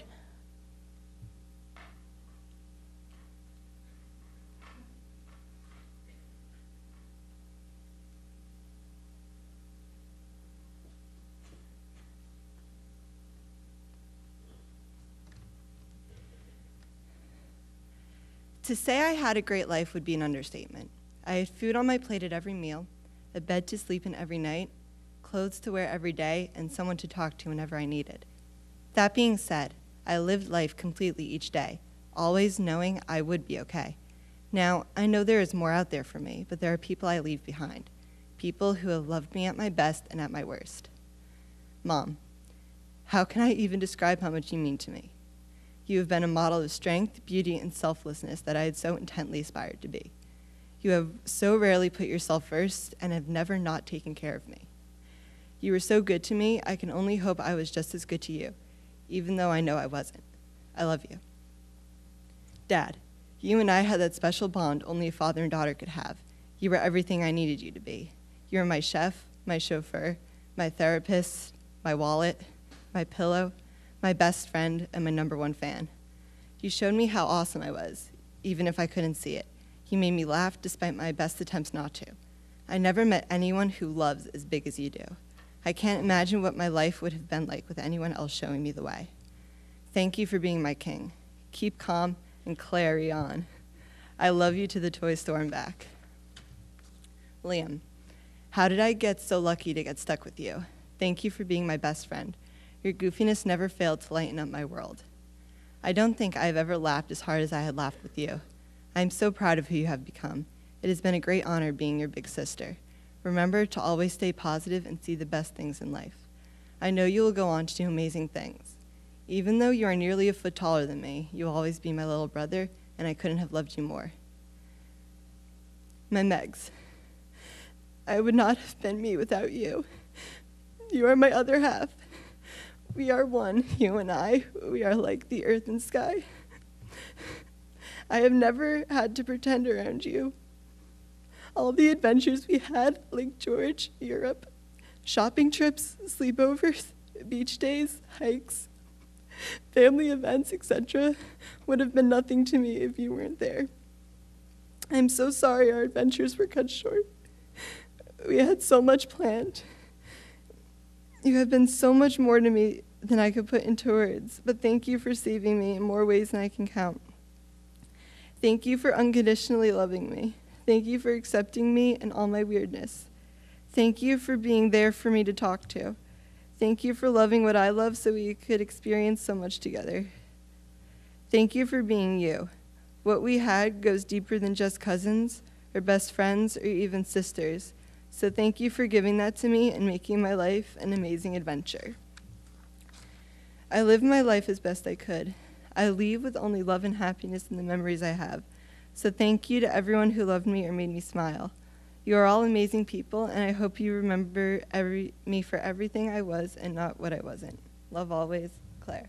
[SPEAKER 10] To say I had a great life would be an understatement. I had food on my plate at every meal, a bed to sleep in every night, clothes to wear every day, and someone to talk to whenever I needed. That being said, I lived life completely each day, always knowing I would be okay. Now, I know there is more out there for me, but there are people I leave behind, people who have loved me at my best and at my worst. Mom, how can I even describe how much you mean to me? You have been a model of strength, beauty, and selflessness that I had so intently aspired to be. You have so rarely put yourself first and have never not taken care of me. You were so good to me, I can only hope I was just as good to you, even though I know I wasn't. I love you. Dad, you and I had that special bond only a father and daughter could have. You were everything I needed you to be. You were my chef, my chauffeur, my therapist, my wallet, my pillow, my best friend, and my #1 fan. You showed me how awesome I was, even if I couldn't see it. You made me laugh despite my best attempts not to. I never met anyone who loves as big as you do. I can't imagine what my life would have been like with anyone else showing me the way. Thank you for being my king. Keep calm and carry on. I love you to the toy store and back. Liam, how did I get so lucky to get stuck with you? Thank you for being my best friend. Your goofiness never failed to lighten up my world. I don't think I have ever laughed as hard as I had laughed with you. I am so proud of who you have become. It has been a great honor being your big sister. Remember to always stay positive and see the best things in life. I know you will go on to do amazing things. Even though you are nearly a foot taller than me, you will always be my little brother, and I couldn't have loved you more. My Megs, I would not have been me without you. You are my other half. We are one, you and I. We are like the earth and sky. I have never had to pretend around you. All the adventures we had, Lake George, Europe, shopping trips, sleepovers, beach days, hikes, family events, etc., would have been nothing to me if you weren't there. I'm so sorry our adventures were cut short. We had so much planned. You have been so much more to me than I could put into words, but thank you for saving me in more ways than I can count. Thank you for unconditionally loving me. Thank you for accepting me and all my weirdness. Thank you for being there for me to talk to. Thank you for loving what I love so we could experience so much together. Thank you for being you. What we had goes deeper than just cousins or best friends or even sisters. So thank you for giving that to me and making my life an amazing adventure. I lived my life as best I could. I leave with only love and happiness in the memories I have. So thank you to everyone who loved me or made me smile. You are all amazing people, and I hope you remember me for everything I was and not what I wasn't. Love always, Claire.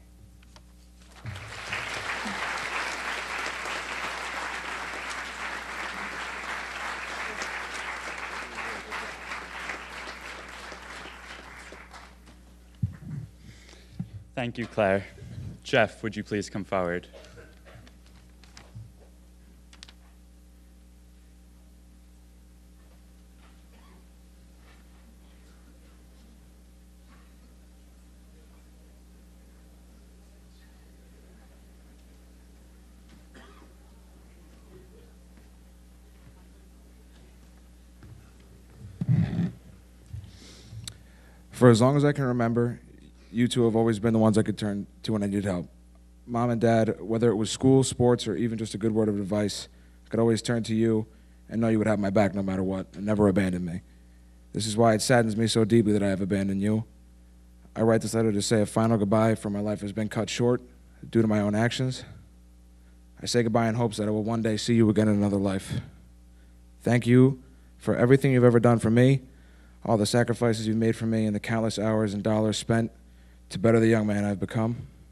[SPEAKER 4] Thank you, Claire. Jeff, would you please come forward?
[SPEAKER 11] For as long as I can remember, you two have always been the ones I could turn to when I needed help. Mom and Dad, whether it was school, sports, or even just a good word of advice, I could always turn to you and know you would have my back no matter what and never abandon me. This is why it saddens me so deeply that I have abandoned you. I write this letter to say a final goodbye, for my life has been cut short due to my own actions. I say goodbye in hopes that I will one day see you again in another life. Thank you for everything you've ever done for me, all the sacrifices you've made for me, and the countless hours and dollars spent to better the young man I've become.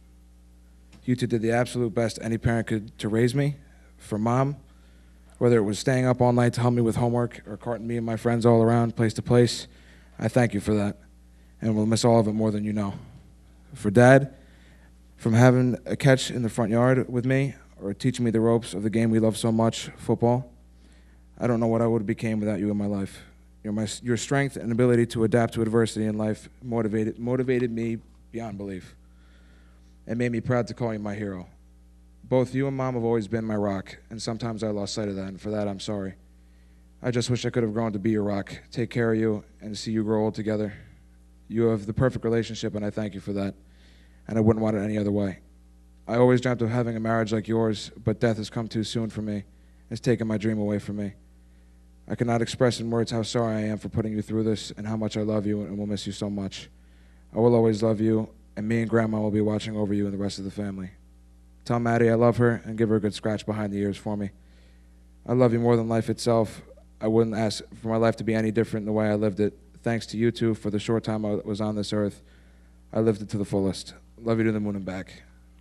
[SPEAKER 11] You two did the absolute best any parent could to raise me. For Mom, whether it was staying up all night to help me with homework or carting me and my friends all around place to place, I thank you for that, and will miss all of it more than you know. For Dad, from having a catch in the front yard with me or teaching me the ropes of the game we love so much, football, I don't know what I would have became without you in my life. Your strength and ability to adapt to adversity in life motivated me beyond belief. It made me proud to call you my hero. Both you and Mom have always been my rock, and sometimes I lost sight of that, and for that I'm sorry. I just wish I could have grown to be your rock, take care of you, and see you grow old together. You have the perfect relationship, and I thank you for that, and I wouldn't want it any other way. I always dreamt of having a marriage like yours, but death has come too soon for me. It's taken my dream away from me. I cannot express in words how sorry I am for putting you through this and how much I love you and will miss you so much. I will always love you, and me and Grandma will be watching over you and the rest of the family. Tell Maddie I love her and give her a good scratch behind the ears for me. I love you more than life itself. I wouldn't ask for my life to be any different than the way I lived it. Thanks to you two for the short time I was on this earth. I lived it to the fullest. Love you to the moon and back.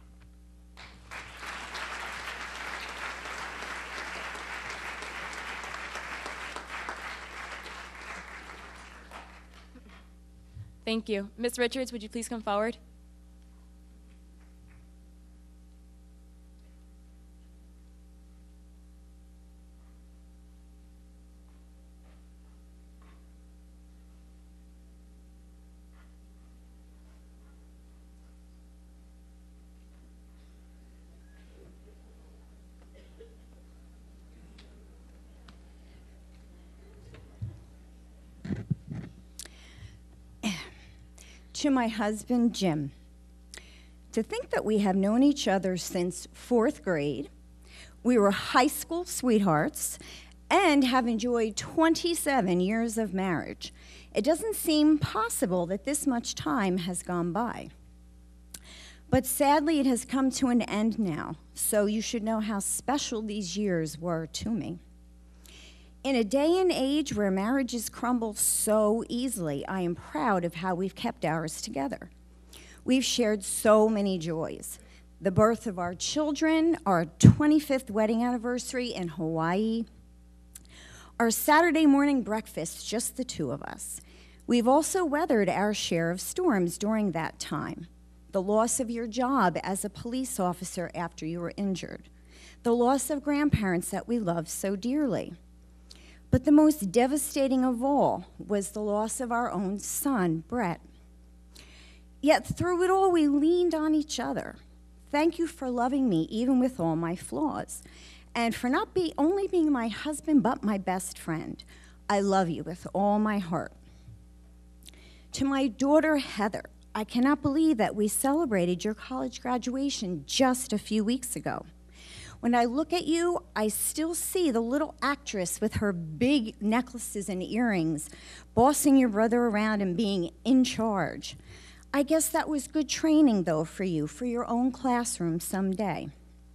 [SPEAKER 8] Thank you. Ms. Richards, would you please come forward?
[SPEAKER 12] To my husband, Jim, to think that we have known each other since 4th grade, we were high school sweethearts, and have enjoyed 27 years of marriage. It doesn't seem possible that this much time has gone by. But sadly, it has come to an end now, so you should know how special these years were to me. In a day and age where marriages crumble so easily, I am proud of how we've kept ours together. We've shared so many joys. The birth of our children, our 25th wedding anniversary in Hawaii, our Saturday morning breakfast, just the two of us. We've also weathered our share of storms during that time. The loss of your job as a police officer after you were injured. The loss of grandparents that we loved so dearly. But the most devastating of all was the loss of our own son, Brett. Yet through it all, we leaned on each other. Thank you for loving me even with all my flaws, and for not only being my husband, but my best friend. I love you with all my heart. To my daughter, Heather, I cannot believe that we celebrated your college graduation just a few weeks ago. When I look at you, I still see the little actress with her big necklaces and earrings, bossing your brother around and being in charge. I guess that was good training, though, for you, for your own classroom someday.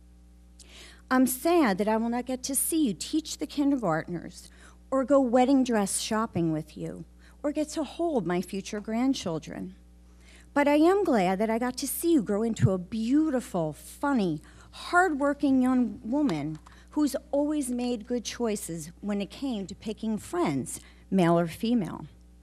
[SPEAKER 12] I'm sad that I will not get to see you teach the kindergartners, or go wedding dress shopping with you, or get to hold my future grandchildren. But I am glad that I got to see you grow into a beautiful, funny, hardworking young woman who's always made good choices when it came to picking friends, male or female.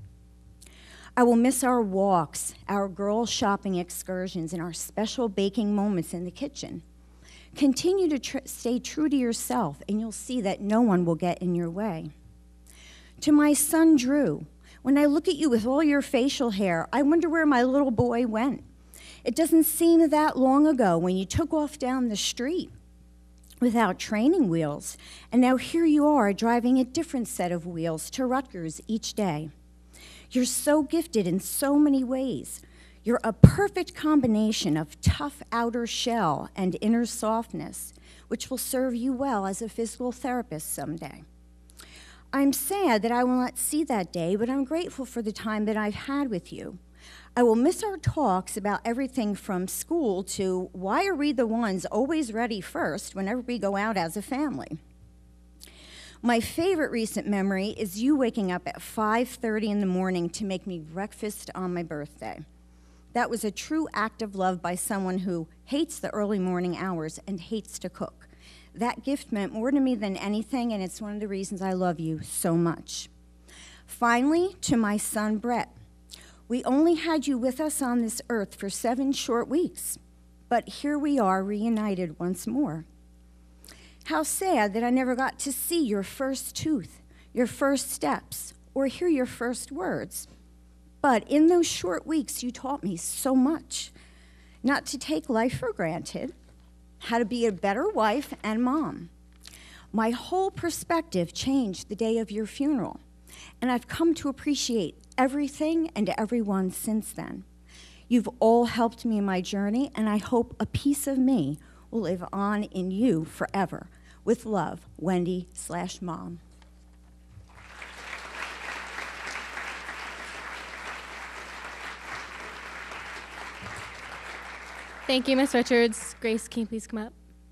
[SPEAKER 12] I will miss our walks, our girl shopping excursions, and our special baking moments in the kitchen. Continue to stay true to yourself, and you'll see that no one will get in your way. To my son, Drew, when I look at you with all your facial hair, I wonder where my little boy went. It doesn't seem that long ago when you took off down the street without training wheels, and now here you are driving a different set of wheels to Rutgers each day. You're so gifted in so many ways. You're a perfect combination of tough outer shell and inner softness, which will serve you well as a physical therapist someday. I'm sad that I will not see that day, but I'm grateful for the time that I've had with you. I will miss our talks about everything from school to why are we the ones always ready first whenever we go out as a family. My favorite recent memory is you waking up at 5:30 in the morning to make me breakfast on my birthday. That was a true act of love by someone who hates the early morning hours and hates to cook. That gift meant more to me than anything, and it's one of the reasons I love you so much. Finally, to my son, Brett. We only had you with us on this earth for 7 short weeks, but here we are reunited once more. How sad that I never got to see your first tooth, your first steps, or hear your first words. But in those short weeks, you taught me so much. Not to take life for granted, how to be a better wife and mom. My whole perspective changed the day of your funeral, and I've come to appreciate everything and everyone since then. You've all helped me in my journey, and I hope a piece of me will live on in you forever. With love, Wendy/Mom.
[SPEAKER 3] Thank you, Ms. Richards. Grace, can you please come up?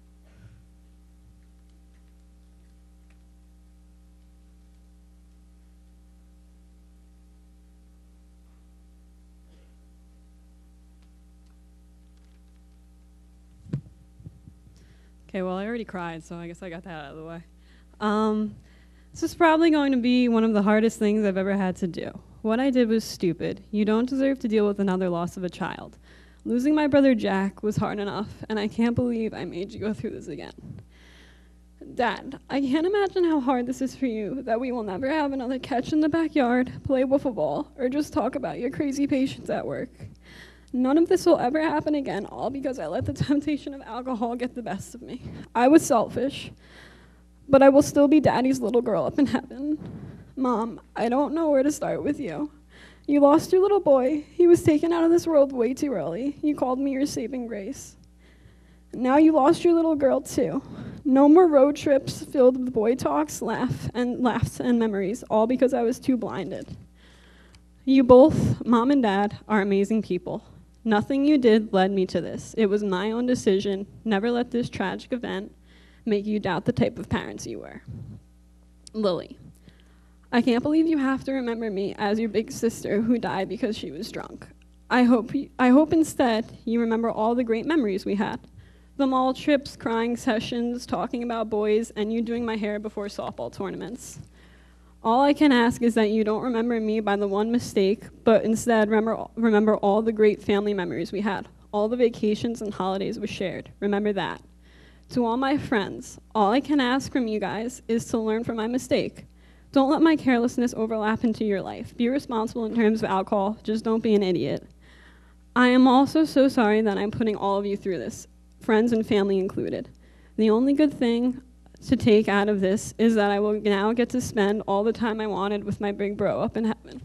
[SPEAKER 13] Okay, well, I already cried, so I guess I got that out of the way. This is probably going to be one of the hardest things I've ever had to do. What I did was stupid. You don't deserve to deal with another loss of a child. Losing my brother Jack was hard enough, and I can't believe I made you go through this again. Dad, I can't imagine how hard this is for you, that we will never have another catch in the backyard, play wiffle ball, or just talk about your crazy patients at work. None of this will ever happen again, all because I let the temptation of alcohol get the best of me. I was selfish, but I will still be Daddy's little girl up in heaven. Mom, I don't know where to start with you. You lost your little boy. He was taken out of this world way too early. You called me your saving grace. Now you lost your little girl too. No more road trips filled with boy talks, laughs and memories, all because I was too blinded. You both, Mom and Dad, are amazing people. Nothing you did led me to this. It was my own decision. Never let this tragic event make you doubt the type of parents you were. Lily, I can't believe you have to remember me as your big sister who died because she was drunk. I hope instead you remember all the great memories we had. The mall trips, crying sessions, talking about boys, and you doing my hair before softball tournaments. All I can ask is that you don't remember me by the one mistake, but instead remember all the great family memories we had, all the vacations and holidays we shared. Remember that. To all my friends, all I can ask from you guys is to learn from my mistake. Don't let my carelessness overlap into your life. Be responsible in terms of alcohol, just don't be an idiot. I am also so sorry that I'm putting all of you through this, friends and family included. The only good thing to take out of this is that I will now get to spend all the time I wanted with my big bro up in heaven.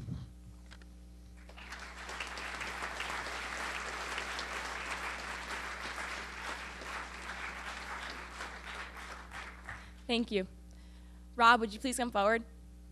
[SPEAKER 8] Thank you. Rob, would you please come forward?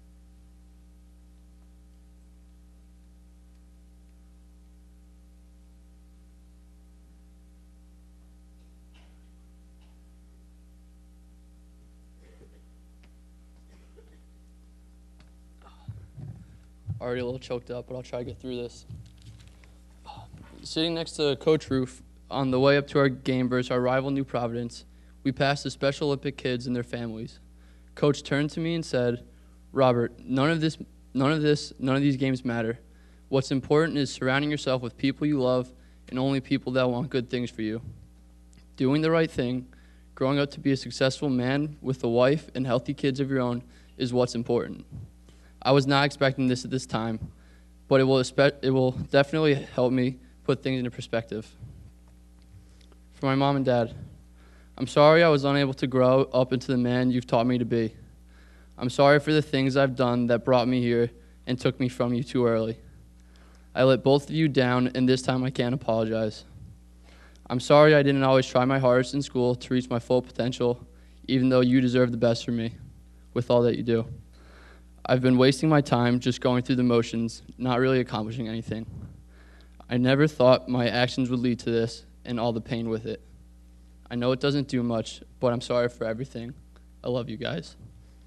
[SPEAKER 14] Already a little choked up, but I'll try to get through this. Sitting next to Coach Roof on the way up to our game versus our rival New Providence, we passed the Special Olympic kids and their families. Coach turned to me and said, "Robert, none of these games matter. What's important is surrounding yourself with people you love and only people that want good things for you. Doing the right thing, growing up to be a successful man with a wife and healthy kids of your own is what's important." I was not expecting this at this time, but it will definitely help me put things into perspective. For my mom and dad, I'm sorry I was unable to grow up into the man you've taught me to be. I'm sorry for the things I've done that brought me here and took me from you too early. I let both of you down, and this time I can't apologize. I'm sorry I didn't always try my hardest in school to reach my full potential, even though you deserve the best from me with all that you do. I've been wasting my time just going through the motions, not really accomplishing anything. I never thought my actions would lead to this and all the pain with it. I know it doesn't do much, but I'm sorry for everything. I love you guys.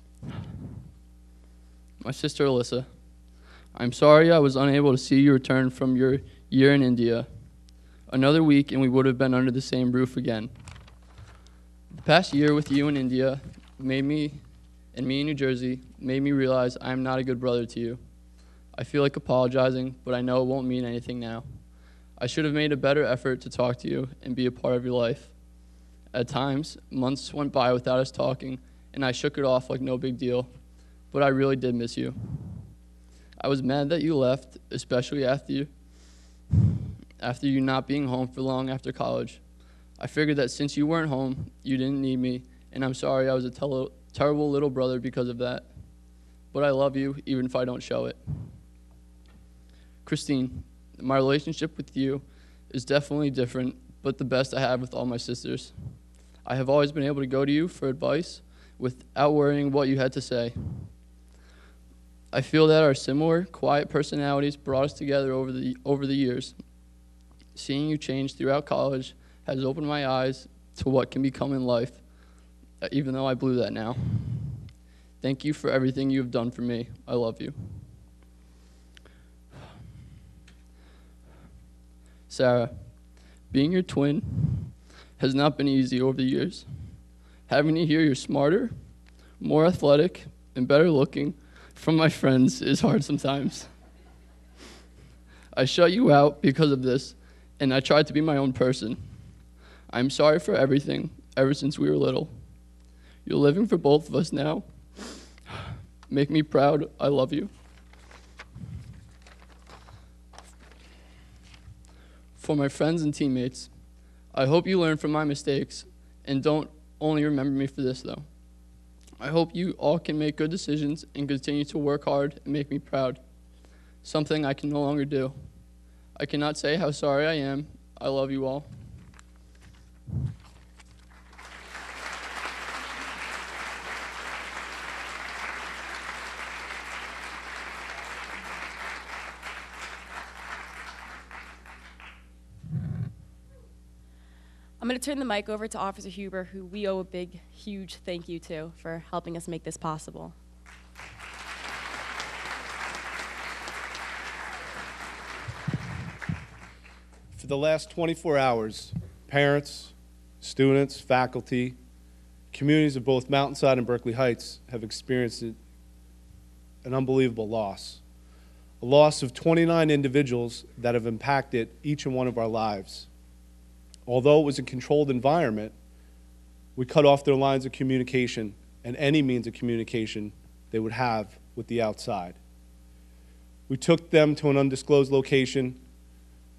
[SPEAKER 14] My sister Alyssa, I'm sorry I was unable to see you return from your year in India. Another week and we would have been under the same roof again. The past year with you in India made me in New Jersey made me realize I am not a good brother to you. I feel like apologizing, but I know it won't mean anything now. I should have made a better effort to talk to you and be a part of your life. At times, months went by without us talking, and I shook it off like no big deal, but I really did miss you. I was mad that you left, especially after you not being home for long after college. I figured that since you weren't home, you didn't need me, and I'm sorry I was a terrible little brother because of that. But I love you, even if I don't show it. Christine, my relationship with you is definitely different, but the best I have with all my sisters. I have always been able to go to you for advice without worrying what you had to say. I feel that our similar, quiet personalities brought us together over the years. Seeing you change throughout college has opened my eyes to what can become in life, even though I blew that now. Thank you for everything you have done for me. I love you. Sarah, being your twin has not been easy over the years. Having to hear you're smarter, more athletic, and better looking from my friends is hard sometimes. I shut you out because of this, and I tried to be my own person. I'm sorry for everything ever since we were little. You're living for both of us now. Make me proud. I love you. For my friends and teammates, I hope you learn from my mistakes and don't only remember me for this, though. I hope you all can make good decisions and continue to work hard and make me proud, something I can no longer do. I cannot say how sorry I am. I love you all.
[SPEAKER 8] I'm going to turn the mic over to Officer Huber, who we owe a big, huge thank you to for helping us make this possible.
[SPEAKER 5] For the last 24 hours, parents, students, faculty, communities of both Mountainside and Berkeley Heights have experienced an unbelievable loss. A loss of 29 individuals that have impacted each and one of our lives. Although it was a controlled environment, we cut off their lines of communication and any means of communication they would have with the outside. We took them to an undisclosed location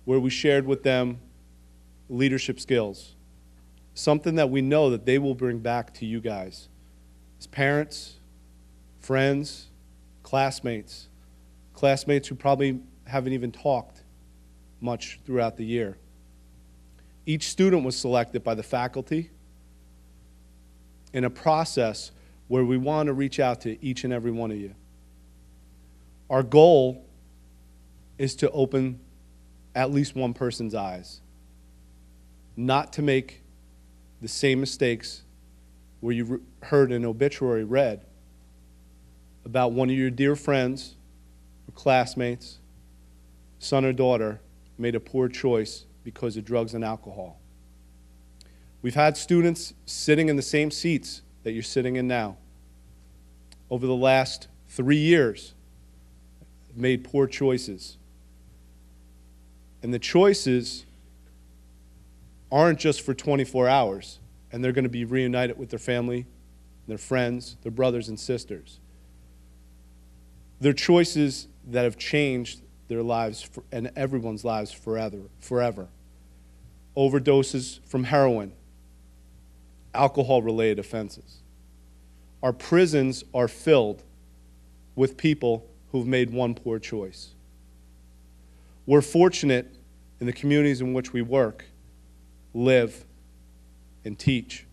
[SPEAKER 5] where we shared with them leadership skills, something that we know that they will bring back to you guys as parents, friends, classmates who probably haven't even talked much throughout the year. Each student was selected by the faculty in a process where we want to reach out to each and every one of you. Our goal is to open at least one person's eyes, not to make the same mistakes where you heard an obituary read about one of your dear friends or classmates, son or daughter, made a poor choice because of drugs and alcohol. We've had students sitting in the same seats that you're sitting in now over the last 3 years made poor choices. And the choices aren't just for 24 hours, and they're going to be reunited with their family, their friends, their brothers and sisters. They're choices that have changed their lives and everyone's lives forever. Overdoses from heroin, alcohol-related offenses. Our prisons are filled with people who've made one poor choice. We're fortunate in the communities in which we work, live, and teach.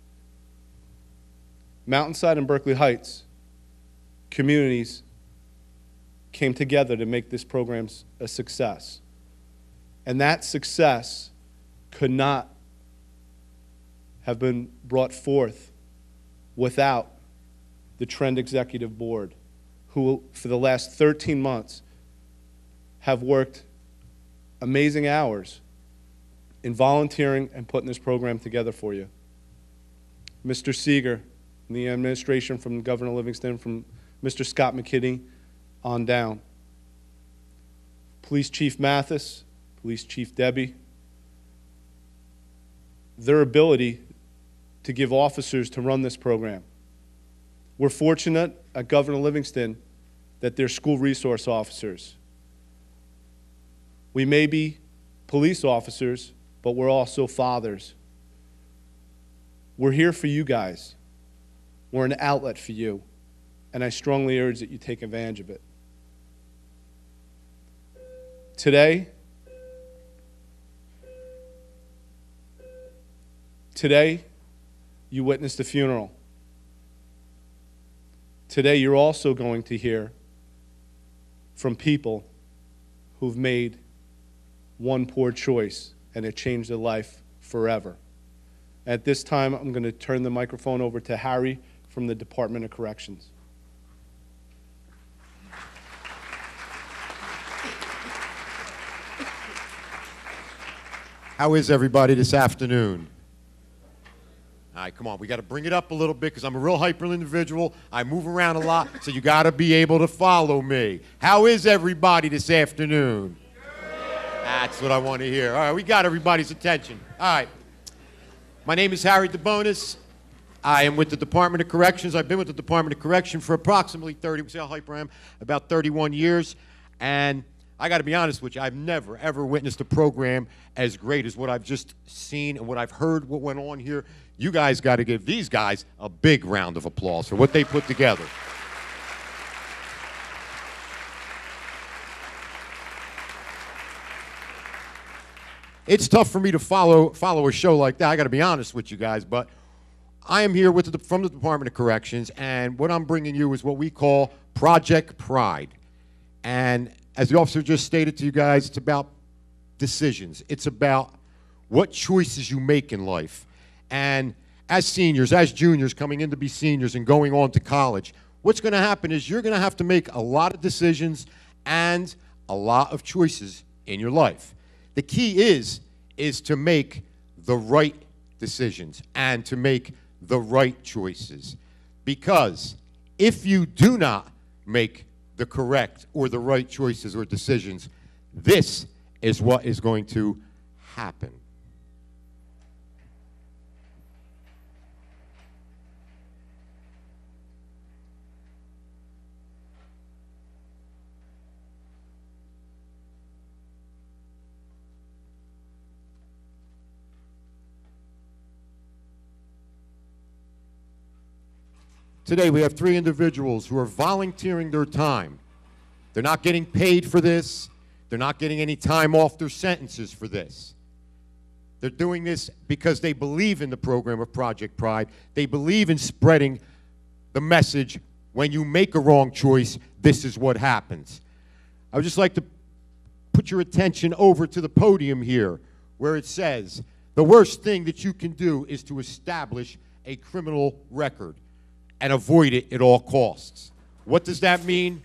[SPEAKER 5] Mountainside and Berkeley Heights communities came together to make this program a success. And that success could not have been brought forth without the Trend Executive Board, who for the last 13 months have worked amazing hours in volunteering and putting this program together for you. Mr. Seeger and the administration from Governor Livingston, from Mr. Scott McKinney on down. Police Chief Mathis, Police Chief Debbie, their ability to give officers to run this program. We're fortunate at Governor Livingston that they're school resource officers. We may be police officers, but we're also fathers. We're here for you guys. We're an outlet for you, and I strongly urge that you take advantage of it. Today, you witnessed a funeral. Today, you're also going to hear from people who've made one poor choice, and it changed their life forever. At this time, I'm going to turn the microphone over to Harry from the Department of Corrections.
[SPEAKER 15] How is everybody this afternoon? All right, come on, we got to bring it up a little bit because I'm a real hyper individual. I move around a lot, so you got to be able to follow me. How is everybody this afternoon? That's what I want to hear. All right, we got everybody's attention. All right. My name is Harry DeBonis. I am with the Department of Corrections. I've been with the Department of Corrections for approximately 30, see how hyper I am, about 31 years. And I got to be honest with you, I've never, ever witnessed a program as great as what I've just seen and what I've heard what went on here. You guys got to give these guys a big round of applause for what they put together. It's tough for me to follow a show like that. I got to be honest with you guys, but I am here with from the Department of Corrections, and what I'm bringing you is what we call Project Pride. And as the officer just stated to you guys, it's about decisions. It's about what choices you make in life. And as seniors, as juniors coming in to be seniors and going on to college, what's going to happen is you're going to have to make a lot of decisions and a lot of choices in your life. The key is to make the right decisions and to make the right choices. Because if you do not make the correct or the right choices or decisions, this is what is going to happen. Today we have 3 individuals who are volunteering their time. They're not getting paid for this. They're not getting any time off their sentences for this. They're doing this because they believe in the program of Project Pride. They believe in spreading the message, when you make a wrong choice, this is what happens. I would just like to put your attention over to the podium here, where it says, the worst thing that you can do is to establish a criminal record and avoid it at all costs. What does that mean?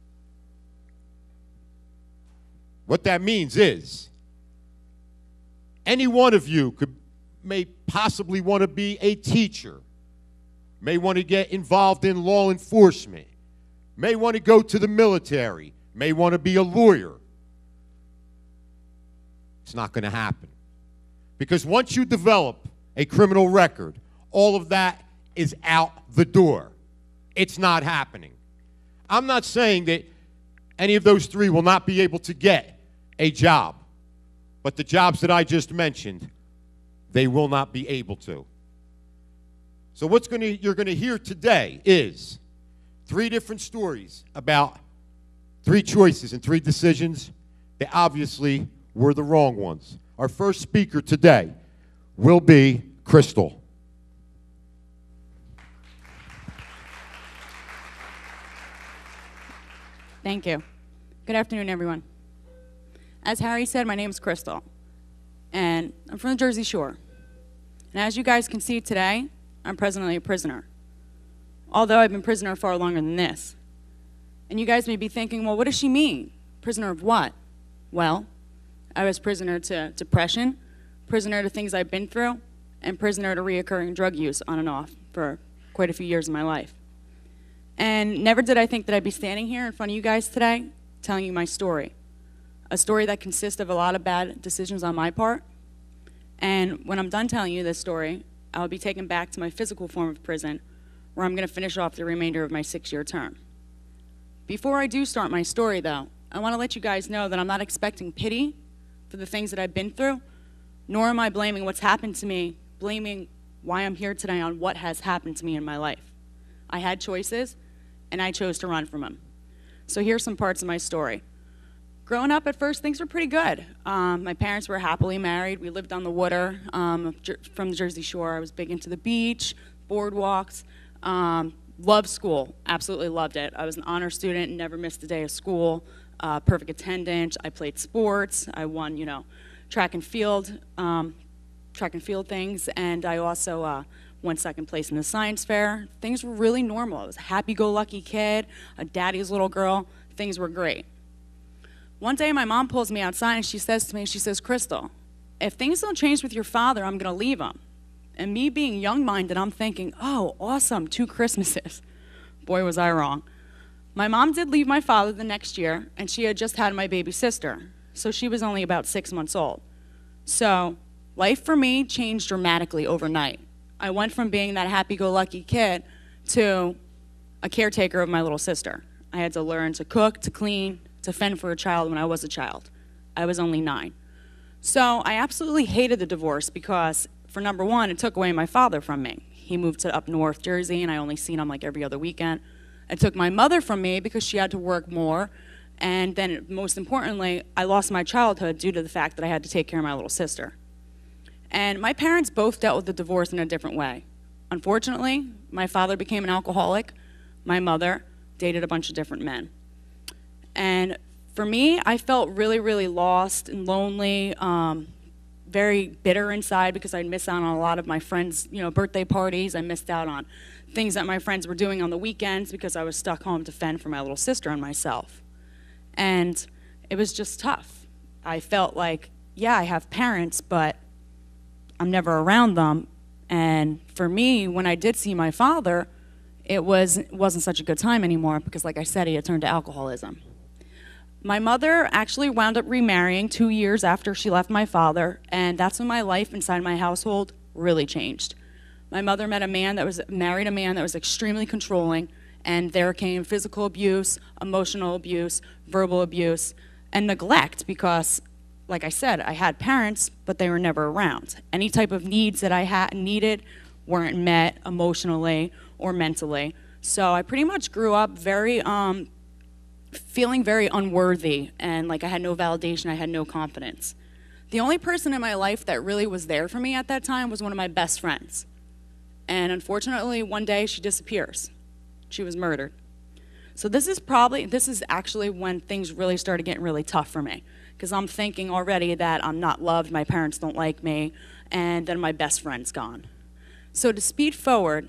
[SPEAKER 15] What that means is, any one of you may possibly want to be a teacher, may want to get involved in law enforcement, may want to go to the military, may want to be a lawyer. It's not going to happen. Because once you develop a criminal record, all of that is out the door. It's not happening. I'm not saying that any of those 3 will not be able to get a job. But the jobs that I just mentioned, they will not be able to. So you're going to hear today is 3 different stories about 3 choices and 3 decisions that obviously were the wrong ones. Our first speaker today will be Crystal.
[SPEAKER 16] Thank you. Good afternoon, everyone. As Harry said, my name is Crystal, and I'm from the Jersey Shore. And as you guys can see today, I'm presently a prisoner, although I've been prisoner far longer than this. And you guys may be thinking, well, what does she mean? Prisoner of what? Well, I was prisoner to depression, prisoner to things I've been through, and prisoner to reoccurring drug use on and off for quite a few years of my life. And never did I think that I'd be standing here in front of you guys today telling you my story. A story that consists of a lot of bad decisions on my part. And when I'm done telling you this story, I'll be taken back to my physical form of prison, where I'm going to finish off the remainder of my 6-year term. Before I do start my story, though, I want to let you guys know that I'm not expecting pity for the things that I've been through, nor am I blaming what's happened to me, blaming why I'm here today on what has happened to me in my life. I had choices, and I chose to run from them. So here's some parts of my story. Growing up, at first, things were pretty good. My parents were happily married. We lived on the water from the Jersey Shore. I was big into the beach, boardwalks, loved school, absolutely loved it. I was an honor student, never missed a day of school, perfect attendance. I played sports. I won, track and field things, and I also won 2nd place in the science fair. Things were really normal. I was a happy-go-lucky kid, a daddy's little girl. Things were great. One day, my mom pulls me outside, and she says to me, Crystal, if things don't change with your father, I'm going to leave him. And me being young-minded, I'm thinking, oh, awesome, 2 Christmases. Boy, was I wrong. My mom did leave my father the next year, and she had just had my baby sister, so she was only about 6 months old. So life for me changed dramatically overnight. I went from being that happy-go-lucky kid to a caretaker of my little sister. I had to learn to cook, to clean, to fend for a child when I was a child. I was only 9. So I absolutely hated the divorce because, for number one, it took away my father from me. He moved to up north Jersey, and I only seen him like every other weekend. It took my mother from me because she had to work more. And then, most importantly, I lost my childhood due to the fact that I had to take care of my little sister. And my parents both dealt with the divorce in a different way. Unfortunately, my father became an alcoholic. My mother dated a bunch of different men. And for me, I felt really, really lost and lonely, very bitter inside because I'd missed out on a lot of my friends' birthday parties. I missed out on things that my friends were doing on the weekends because I was stuck home to fend for my little sister and myself. And it was just tough. I felt like, yeah, I have parents, but I'm never around them. And for me, when I did see my father, it wasn't such a good time anymore because, like I said, he had turned to alcoholism. My mother actually wound up remarrying 2 years after she left my father, and that's when my life inside my household really changed. My mother married a man that was extremely controlling, and there came physical abuse, emotional abuse, verbal abuse, and neglect because, like I said, I had parents, but they were never around. Any type of needs that I needed weren't met emotionally or mentally. So I pretty much grew up very, feeling very unworthy, and like I had no validation, I had no confidence. The only person in my life that really was there for me at that time was one of my best friends. And unfortunately, one day she disappears. She was murdered. So this is actually when things really started getting really tough for me, because I'm thinking already that I'm not loved, my parents don't like me, and then my best friend's gone. So to speed forward,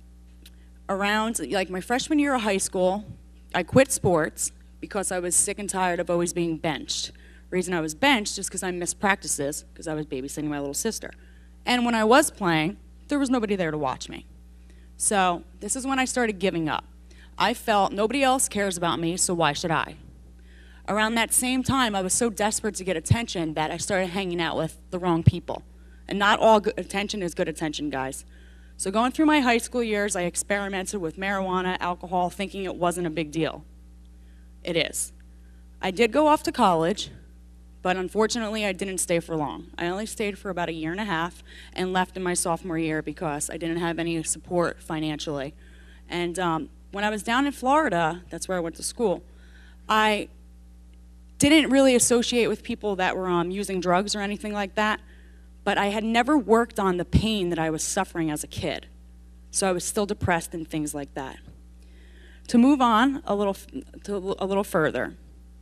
[SPEAKER 16] around like my freshman year of high school, I quit sports because I was sick and tired of always being benched. The reason I was benched is because I missed practices because I was babysitting my little sister. And when I was playing, there was nobody there to watch me. So this is when I started giving up. I felt nobody else cares about me, so why should I? Around that same time, I was so desperate to get attention that I started hanging out with the wrong people. And not all good attention is good attention, guys. So going through my high school years, I experimented with marijuana, alcohol, thinking it wasn't a big deal. It is. I did go off to college, but unfortunately I didn't stay for long. I only stayed for about 1.5 years and left in my sophomore year because I didn't have any support financially. And when I was down in Florida, that's where I went to school, I didn't really associate with people that were using drugs or anything like that, but I had never worked on the pain that I was suffering as a kid. So I was still depressed and things like that. To move on a little further,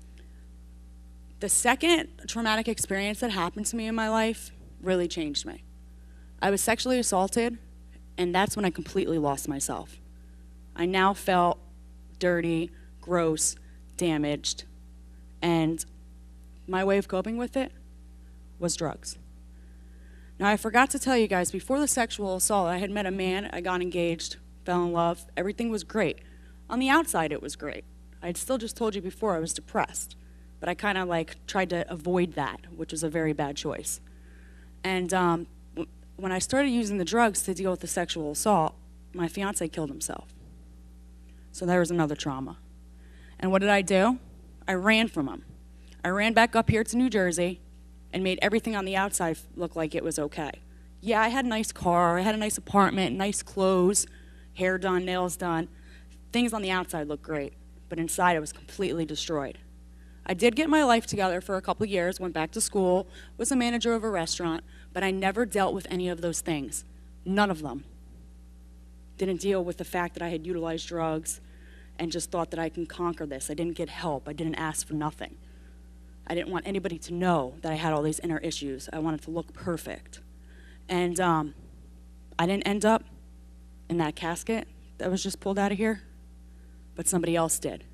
[SPEAKER 16] the second traumatic experience that happened to me in my life really changed me. I was sexually assaulted, and that's when I completely lost myself. I now felt dirty, gross, damaged, and my way of coping with it was drugs. Now, I forgot to tell you guys, before the sexual assault, I had met a man, I got engaged, fell in love, everything was great. On the outside, it was great. I'd still just told you before I was depressed, but I kind of like tried to avoid that, which was a very bad choice. And when I started using the drugs to deal with the sexual assault, my fiance killed himself. So there was another trauma. And what did I do? I ran from him. I ran back up here to New Jersey and made everything on the outside look like it was okay. Yeah, I had a nice car, I had a nice apartment, nice clothes, hair done, nails done. Things on the outside looked great, but inside I was completely destroyed. I did get my life together for a couple of years, went back to school, was a manager of a restaurant, but I never dealt with any of those things. None of them. Didn't deal with the fact that I had utilized drugs and just thought that I can conquer this. I didn't get help. I didn't ask for nothing. I didn't want anybody to know that I had all these inner issues. I wanted to look perfect. And I didn't end up in that casket that was just pulled out of here, but somebody else did.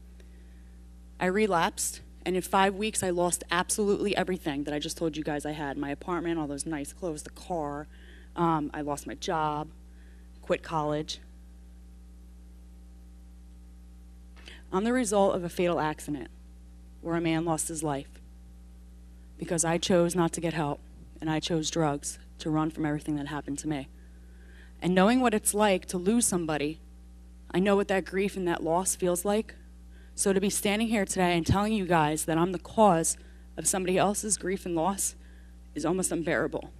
[SPEAKER 16] I relapsed, and in 5 weeks I lost absolutely everything that I just told you guys I had. My apartment, all those nice clothes, the car. I lost my job, quit college. I'm the result of a fatal accident where a man lost his life because I chose not to get help, and I chose drugs to run from everything that happened to me. And knowing what it's like to lose somebody, I know what that grief and that loss feels like. So to be standing here today and telling you guys that I'm the cause of somebody else's grief and loss is almost unbearable.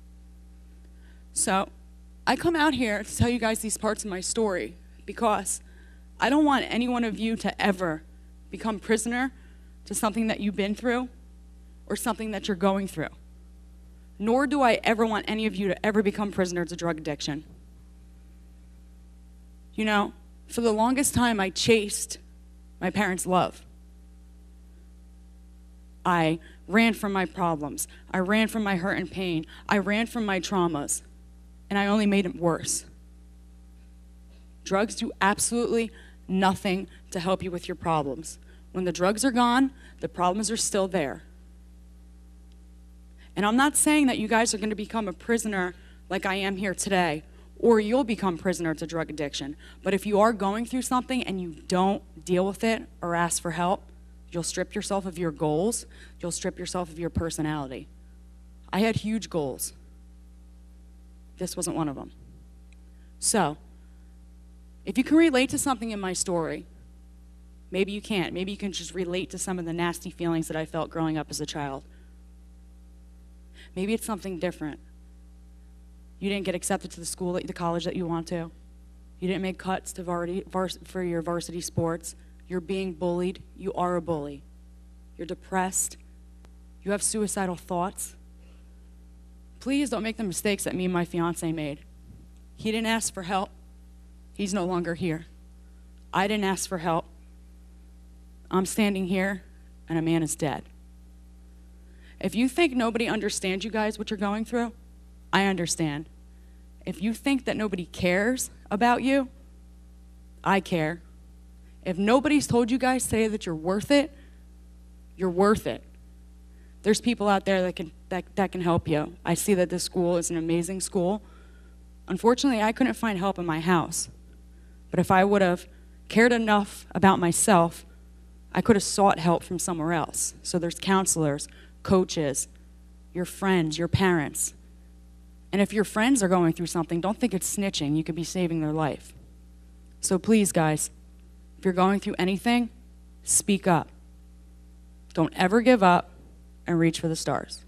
[SPEAKER 16] So I come out here to tell you guys these parts of my story because I don't want any one of you to ever become prisoner to something that you've been through or something that you're going through. Nor do I ever want any of you to ever become prisoner to drug addiction. You know, for the longest time I chased my parents' love. I ran from my problems. I ran from my hurt and pain. I ran from my traumas, and I only made it worse. Drugs do absolutely nothing to help you with your problems. When the drugs are gone, the problems are still there. And I'm not saying that you guys are going to become a prisoner like I am here today, or you'll become prisoner to drug addiction. But if you are going through something and you don't deal with it or ask for help, you'll strip yourself of your goals, you'll strip yourself of your personality. I had huge goals. This wasn't one of them. So, if you can relate to something in my story, maybe you can't. Maybe you can just relate to some of the nasty feelings that I felt growing up as a child. Maybe it's something different. You didn't get accepted to the college that you want to. You didn't make cuts to for your varsity sports. You're being bullied. You are a bully. You're depressed. You have suicidal thoughts. Please don't make the mistakes that me and my fiance made. He didn't ask for help. He's no longer here. I didn't ask for help. I'm standing here, and a man is dead. If you think nobody understands you guys what you're going through, I understand. If you think that nobody cares about you, I care. If nobody's told you guys today that you're worth it, you're worth it. There's people out there that can help you. I see that this school is an amazing school. Unfortunately, I couldn't find help in my house. But if I would have cared enough about myself, I could have sought help from somewhere else. So there's counselors, coaches, your friends, your parents. And if your friends are going through something, don't think it's snitching. You could be saving their life. So please, guys, if you're going through anything, speak up. Don't ever give up and reach for the stars.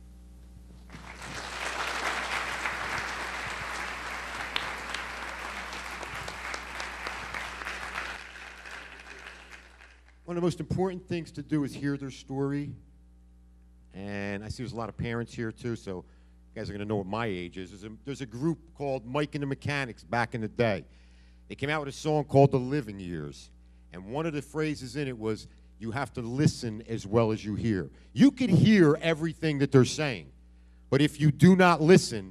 [SPEAKER 15] One of the most important things to do is hear their story. And I see there's a lot of parents here too, so you guys are gonna know what my age is. There's a group called Mike and the Mechanics back in the day. They came out with a song called The Living Years. And one of the phrases in it was, you have to listen as well as you hear. You can hear everything that they're saying, but if you do not listen,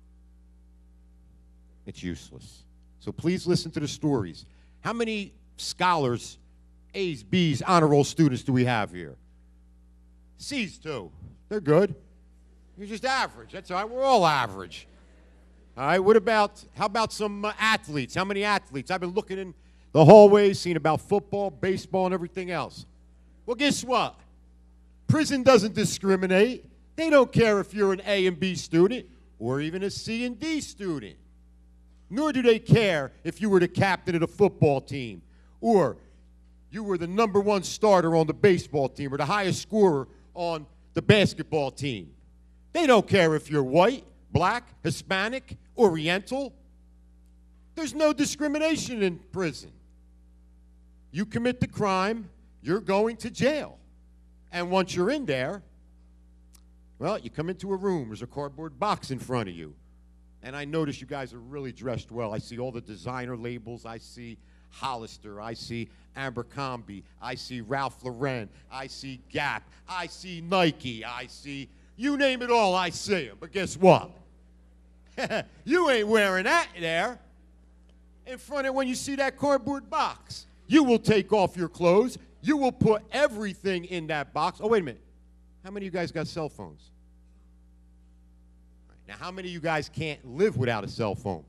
[SPEAKER 15] it's useless. So please listen to the stories. How many scholars, A's, B's, honor roll students do we have here? C's too. They're good. You're just average. That's all right. We're all average. All right. How about some athletes? How many athletes? I've been looking in the hallways, seeing about football, baseball, and everything else. Well, guess what? Prison doesn't discriminate. They don't care if you're an A and B student or even a C and D student. Nor do they care if you were the captain of the football team or you were the #1 starter on the baseball team or the highest scorer on the basketball team. They don't care if you're white, black, Hispanic, Oriental. There's no discrimination in prison. You commit the crime, you're going to jail. And once you're in there, well, you come into a room, there's a cardboard box in front of you. And I notice you guys are really dressed well. I see all the designer labels. I see Hollister. I see Abercrombie. I see Ralph Lauren. I see Gap. I see Nike. I see, you name it all, I see them. But guess what? You ain't wearing that there. In front of when you see that cardboard box, you will take off your clothes. You will put everything in that box. Oh, wait a minute. How many of you guys got cell phones? Now, how many of you guys can't live without a cell phone?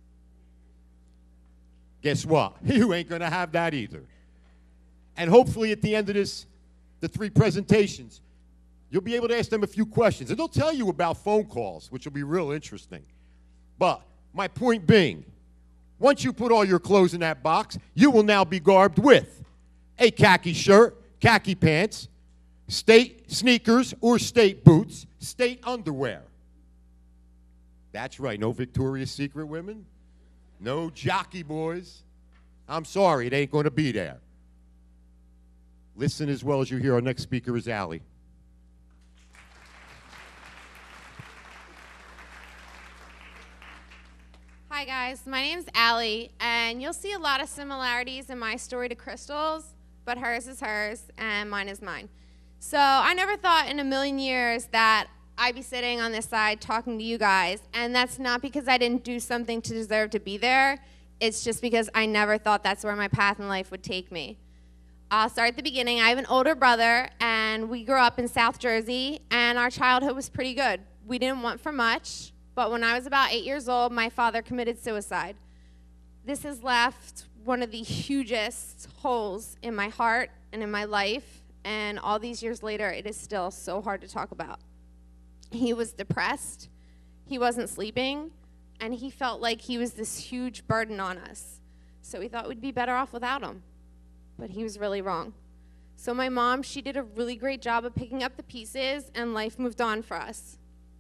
[SPEAKER 15] Guess what? You ain't going to have that either. And hopefully at the end of this, the 3 presentations, you'll be able to ask them a few questions. And they'll tell you about phone calls, which will be real interesting. But my point being, once you put all your clothes in that box, you will now be garbed with a khaki shirt, khaki pants, state sneakers or state boots, state underwear. That's right, no Victoria's Secret women, no jockey boys. I'm sorry, it ain't going to be there. Listen as well as you hear. Our next speaker is Allie.
[SPEAKER 17] Hi guys, my name's Allie, and you'll see a lot of similarities in my story to Crystal's, but hers is hers and mine is mine. So I never thought in a million years that I'd be sitting on this side talking to you guys, and that's not because I didn't do something to deserve to be there. It's just because I never thought that's where my path in life would take me. I'll start at the beginning. I have an older brother, and we grew up in South Jersey, and our childhood was pretty good. We didn't want for much, but when I was about 8 years old, my father committed suicide. This has left one of the hugest holes in my heart and in my life, and all these years later, it is still so hard to talk about. He was depressed, he wasn't sleeping, and he felt like he was this huge burden on us. So we thought we'd be better off without him, but he was really wrong. So my mom, she did a really great job of picking up the pieces, and life moved on for us.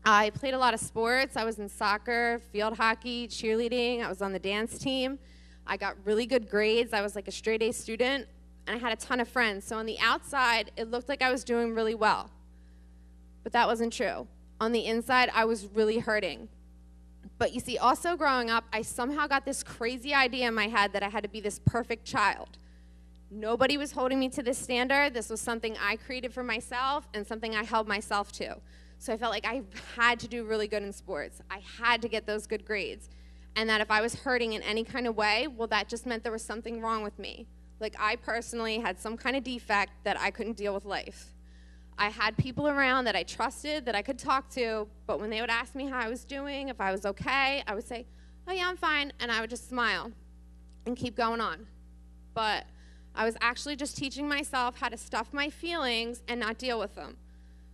[SPEAKER 17] I played a lot of sports. I was in soccer, field hockey, cheerleading. I was on the dance team. I got really good grades. I was like a straight A student, and I had a ton of friends. So on the outside, it looked like I was doing really well. But that wasn't true. On the inside, I was really hurting. But you see, also growing up, I somehow got this crazy idea in my head that I had to be this perfect child. Nobody was holding me to this standard. This was something I created for myself and something I held myself to. So I felt like I had to do really good in sports. I had to get those good grades. And that if I was hurting in any kind of way, well, that just meant there was something wrong with me. Like I personally had some kind of defect that I couldn't deal with life. I had people around that I trusted, that I could talk to, but when they would ask me how I was doing, if I was okay, I would say, oh yeah, I'm fine, and I would just smile and keep going on. But I was actually just teaching myself how to stuff my feelings and not deal with them.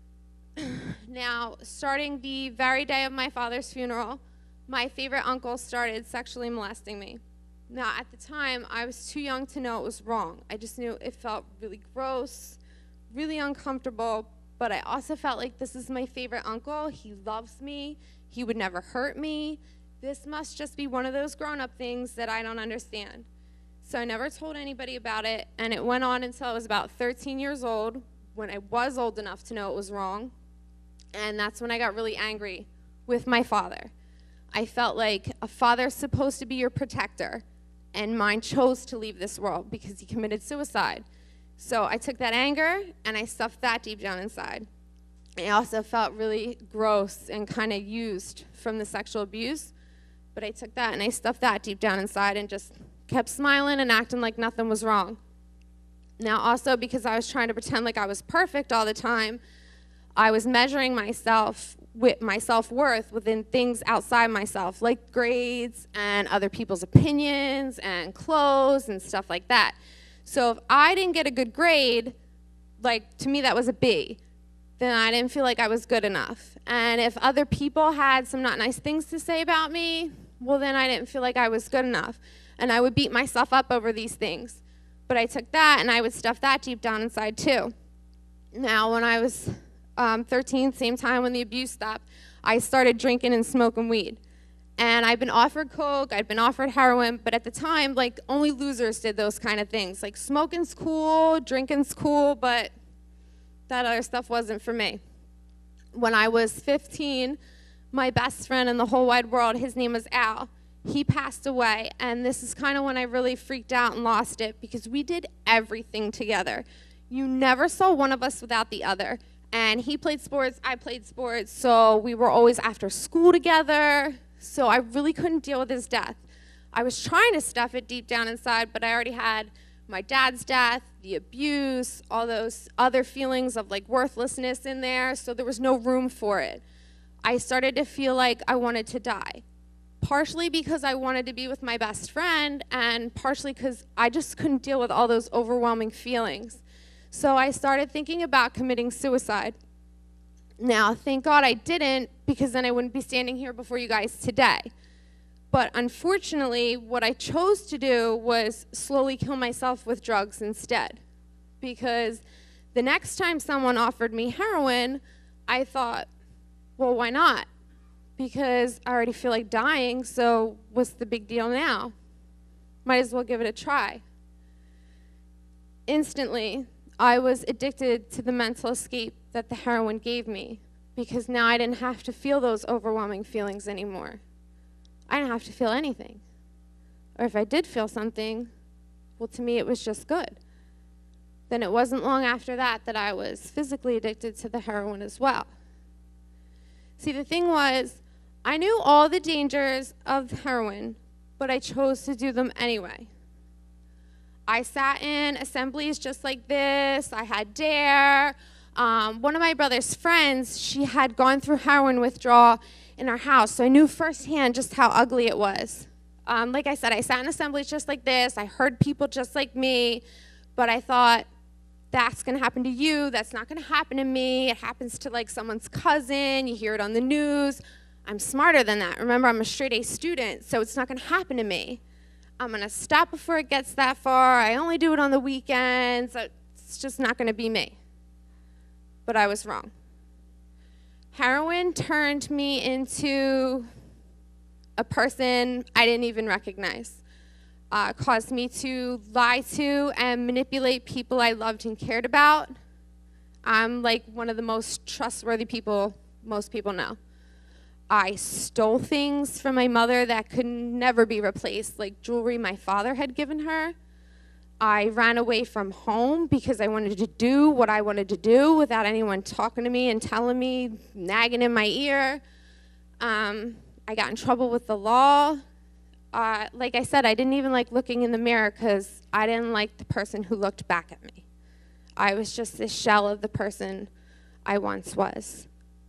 [SPEAKER 17] Now, starting the very day of my father's funeral, my favorite uncle started sexually molesting me. Now, at the time, I was too young to know it was wrong. I just knew it felt really gross, really uncomfortable, but I also felt like this is my favorite uncle. He loves me. He would never hurt me. This must just be one of those grown-up things that I don't understand. So I never told anybody about it, and it went on until I was about 13 years old, when I was old enough to know it was wrong. And that's when I got really angry with my father. I felt like a father's supposed to be your protector, and mine chose to leave this world because he committed suicide. So I took that anger and I stuffed that deep down inside. I also felt really gross and kind of used from the sexual abuse, but I took that and I stuffed that deep down inside and just kept smiling and acting like nothing was wrong. Now also, because I was trying to pretend like I was perfect all the time, I was measuring myself with my self-worth within things outside myself, like grades and other people's opinions and clothes and stuff like that. So if I didn't get a good grade, like to me that was a B, then I didn't feel like I was good enough. And if other people had some not nice things to say about me, well then I didn't feel like I was good enough. And I would beat myself up over these things. But I took that and I would stuff that deep down inside too. Now when I was 13, same time when the abuse stopped, I started drinking and smoking weed. And I'd been offered coke, I'd been offered heroin, but at the time, like, only losers did those kind of things. Like, smoking's cool, drinking's cool, but that other stuff wasn't for me. When I was 15, my best friend in the whole wide world, his name was Al, he passed away, and this is kind of when I really freaked out and lost it, because we did everything together. You never saw one of us without the other. And he played sports, I played sports, so we were always after school together. So I really couldn't deal with his death. I was trying to stuff it deep down inside, but I already had my dad's death, the abuse, all those other feelings of like worthlessness in there, so there was no room for it. I started to feel like I wanted to die, partially because I wanted to be with my best friend, and partially because I just couldn't deal with all those overwhelming feelings. So I started thinking about committing suicide. Now, thank God I didn't, because then I wouldn't be standing here before you guys today. But unfortunately, what I chose to do was slowly kill myself with drugs instead. Because the next time someone offered me heroin, I thought, well, why not? Because I already feel like dying, so what's the big deal now? Might as well give it a try. Instantly, I was addicted to the mental escape that the heroin gave me, because now I didn't have to feel those overwhelming feelings anymore. I didn't have to feel anything. Or if I did feel something, well, to me it was just good. Then it wasn't long after that that I was physically addicted to the heroin as well. See, the thing was, I knew all the dangers of heroin, but I chose to do them anyway. I sat in assemblies just like this. I had DARE. One of my brother's friends, she had gone through heroin withdrawal in our house, so I knew firsthand just how ugly it was. Like I said, I sat in assemblies just like this. I heard people just like me, but I thought, that's going to happen to you. That's not going to happen to me. It happens to like someone's cousin. You hear it on the news. I'm smarter than that. Remember, I'm a straight A student, so it's not going to happen to me. I'm going to stop before it gets that far. I only do it on the weekends. It's just not going to be me. But I was wrong. Heroin turned me into a person I didn't even recognize. Caused me to lie to and manipulate people I loved and cared about. I'm like one of the most trustworthy people most people know. I stole things from my mother that could never be replaced, like jewelry my father had given her. I ran away from home because I wanted to do what I wanted to do without anyone talking to me and telling me, nagging in my ear. I got in trouble with the law. Like I said, I didn't even like looking in the mirror because I didn't like the person who looked back at me. I was just this shell of the person I once was.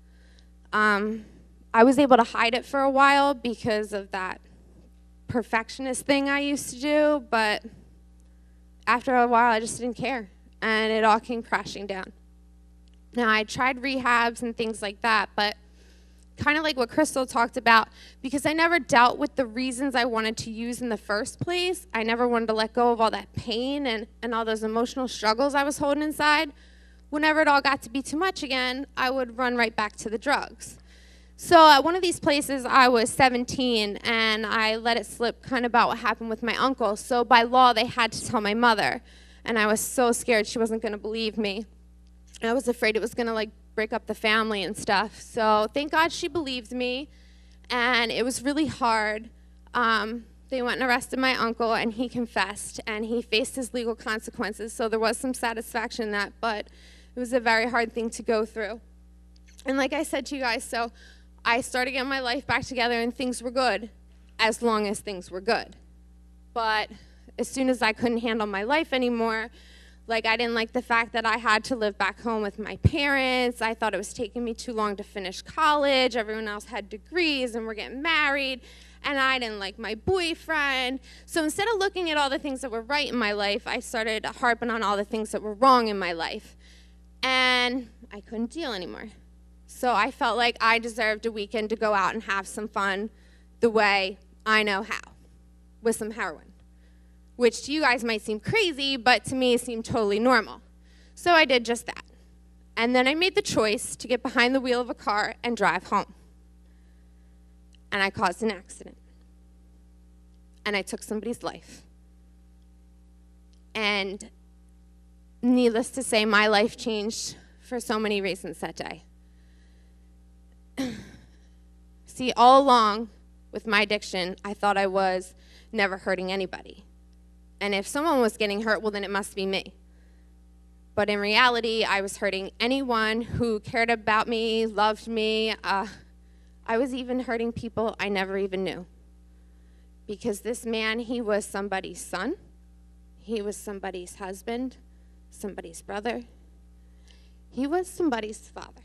[SPEAKER 17] I was able to hide it for a while because of that perfectionist thing I used to do, but after a while I just didn't care, and it all came crashing down. Now, I tried rehabs and things like that, but kind of like what Crystal talked about, because I never dealt with the reasons I wanted to use in the first place. I never wanted to let go of all that pain and all those emotional struggles I was holding inside. Whenever it all got to be too much again, I would run right back to the drugs. So at one of these places, I was 17, and I let it slip kind of about what happened with my uncle. So by law, they had to tell my mother, and I was so scared she wasn't going to believe me. I was afraid it was going to like break up the family and stuff. So thank God she believed me, and it was really hard. They went and arrested my uncle, and he confessed, and he faced his legal consequences. So there was some satisfaction in that, but it was a very hard thing to go through. And like I said to you guys, so I started getting my life back together, and things were good as long as things were good. But as soon as I couldn't handle my life anymore, like I didn't like the fact that I had to live back home with my parents. I thought it was taking me too long to finish college. Everyone else had degrees and were getting married, and I didn't like my boyfriend. So instead of looking at all the things that were right in my life, I started harping on all the things that were wrong in my life. And I couldn't deal anymore. So I felt like I deserved a weekend to go out and have some fun the way I know how, with some heroin, which to you guys might seem crazy, but to me it seemed totally normal. So I did just that. And then I made the choice to get behind the wheel of a car and drive home. And I caused an accident. And I took somebody's life. And needless to say, my life changed for so many reasons that day. See, all along with my addiction, I thought I was never hurting anybody. And if someone was getting hurt, well, then it must be me. But in reality, I was hurting anyone who cared about me, loved me. I was even hurting people I never even knew. Because this man, he was somebody's son. He was somebody's husband, somebody's brother. He was somebody's father.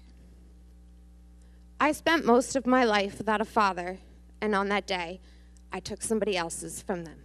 [SPEAKER 17] I spent most of my life without a father, and on that day, I took somebody else's from them.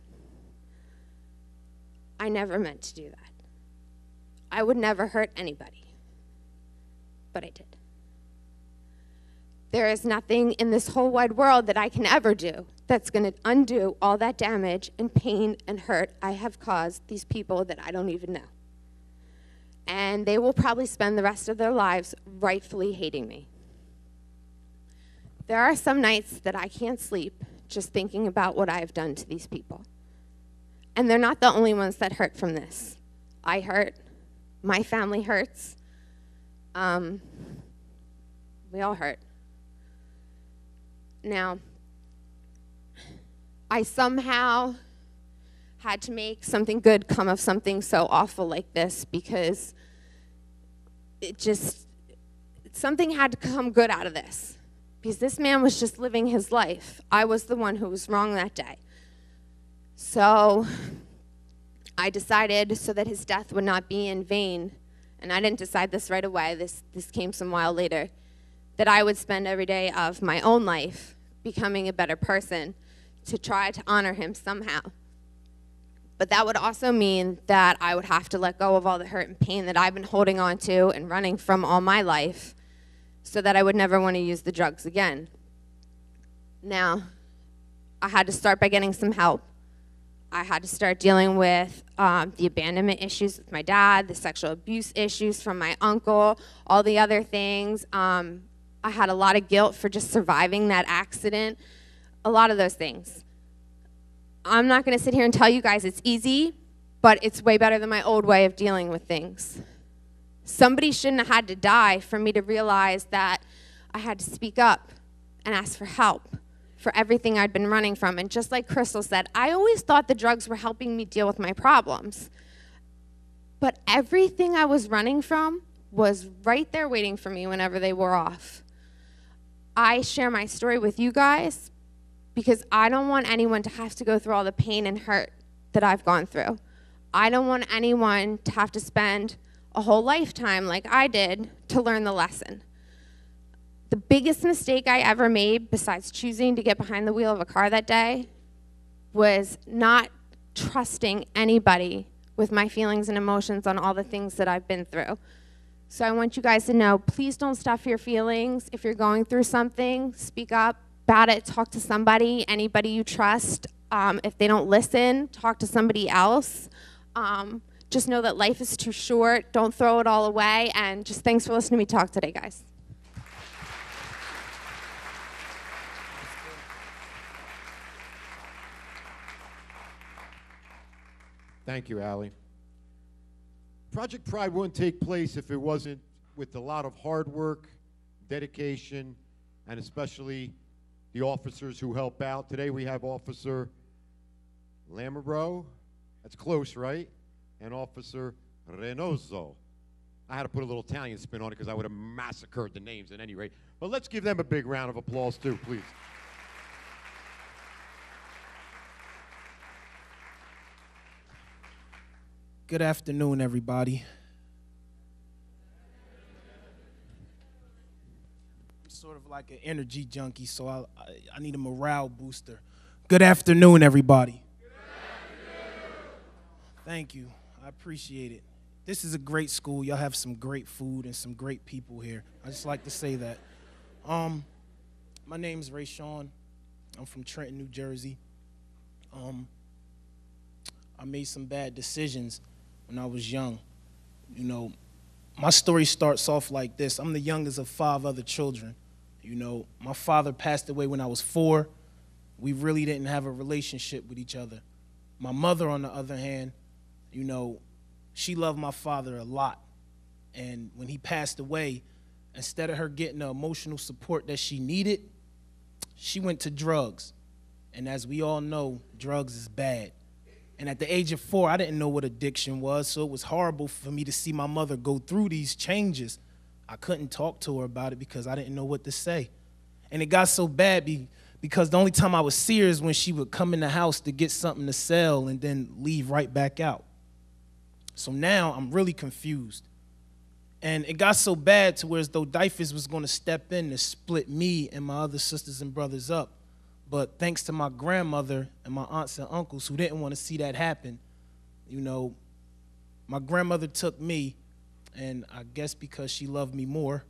[SPEAKER 17] I never meant to do that. I would never hurt anybody, but I did. There is nothing in this whole wide world that I can ever do that's going to undo all that damage and pain and hurt I have caused these people that I don't even know. And they will probably spend the rest of their lives rightfully hating me. There are some nights that I can't sleep just thinking about what I have done to these people. And they're not the only ones that hurt from this. I hurt. My family hurts. We all hurt. Now, I somehow had to make something good come of something so awful like this, because something had to come good out of this. Because this man was just living his life. I was the one who was wrong that day. So I decided, so that his death would not be in vain, and I didn't decide this right away, this came some while later, that I would spend every day of my own life becoming a better person to try to honor him somehow. But that would also mean that I would have to let go of all the hurt and pain that I've been holding on to and running from all my life, so that I would never want to use the drugs again. Now, I had to start by getting some help. I had to start dealing with the abandonment issues with my dad, the sexual abuse issues from my uncle, all the other things. I had a lot of guilt for just surviving that accident, a lot of those things. I'm not going to sit here and tell you guys it's easy, but it's way better than my old way of dealing with things. Somebody shouldn't have had to die for me to realize that I had to speak up and ask for help for everything I'd been running from. And just like Crystal said, I always thought the drugs were helping me deal with my problems. But everything I was running from was right there waiting for me whenever they wore off. I share my story with you guys because I don't want anyone to have to go through all the pain and hurt that I've gone through. I don't want anyone to have to spend a whole lifetime like I did to learn the lesson. The biggest mistake I ever made, besides choosing to get behind the wheel of a car that day, was not trusting anybody with my feelings and emotions on all the things that I've been through. So I want you guys to know, please don't stuff your feelings. If you're going through something, speak up about it, talk to somebody, anybody you trust. If they don't listen, talk to somebody else. Just know that life is too short. Don't throw it all away. And just thanks for listening to me talk today, guys.
[SPEAKER 15] Thank you, Allie. Project Pride wouldn't take place if it wasn't with a lot of hard work, dedication, and especially the officers who help out. Today we have Officer Lamabro. That's close, right? And Officer Reynoso. I had to put a little Italian spin on it because I would have massacred the names at any rate. But let's give them a big round of applause too, please.
[SPEAKER 18] Good afternoon, everybody. I'm sort of like an energy junkie, so I need a morale booster. Good afternoon, everybody. Good afternoon. Thank you. I appreciate it. This is a great school. Y'all have some great food and some great people here. I just like to say that. My name is Ray Sean. I'm from Trenton, New Jersey. I made some bad decisions when I was young. You know, my story starts off like this. I'm the youngest of 5 other children. You know, my father passed away when I was 4. We really didn't have a relationship with each other. My mother, on the other hand, you know, she loved my father a lot. And when he passed away, instead of her getting the emotional support that she needed, she went to drugs. And as we all know, drugs is bad. And at the age of 4, I didn't know what addiction was, so it was horrible for me to see my mother go through these changes. I couldn't talk to her about it because I didn't know what to say. And it got so bad because the only time I would see her is when she would come in the house to get something to sell and then leave right back out. So now I'm really confused. And it got so bad to where as though DIFAS was going to step in to split me and my other sisters and brothers up. But thanks to my grandmother and my aunts and uncles who didn't want to see that happen, you know, my grandmother took me, and I guess because she loved me more,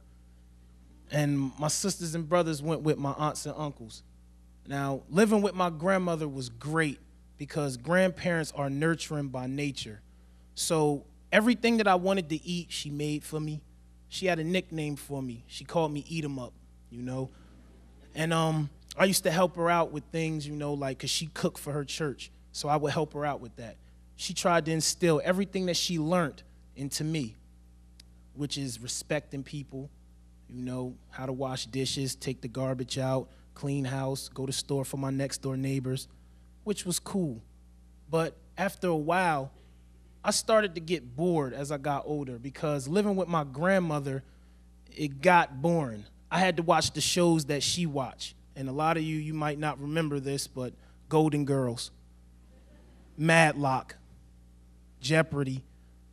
[SPEAKER 18] and my sisters and brothers went with my aunts and uncles. Now, living with my grandmother was great because grandparents are nurturing by nature. So everything that I wanted to eat, she made for me. She had a nickname for me. She called me Eat 'em Up, you know. And I used to help her out with things, you know, like, because she cooked for her church. So I would help her out with that. She tried to instill everything that she learned into me, which is respecting people, you know, how to wash dishes, take the garbage out, clean house, go to the store for my next door neighbors, which was cool. But after a while, I started to get bored as I got older because living with my grandmother, it got boring. I had to watch the shows that she watched. And a lot of you might not remember this, but Golden Girls, Matlock, Jeopardy.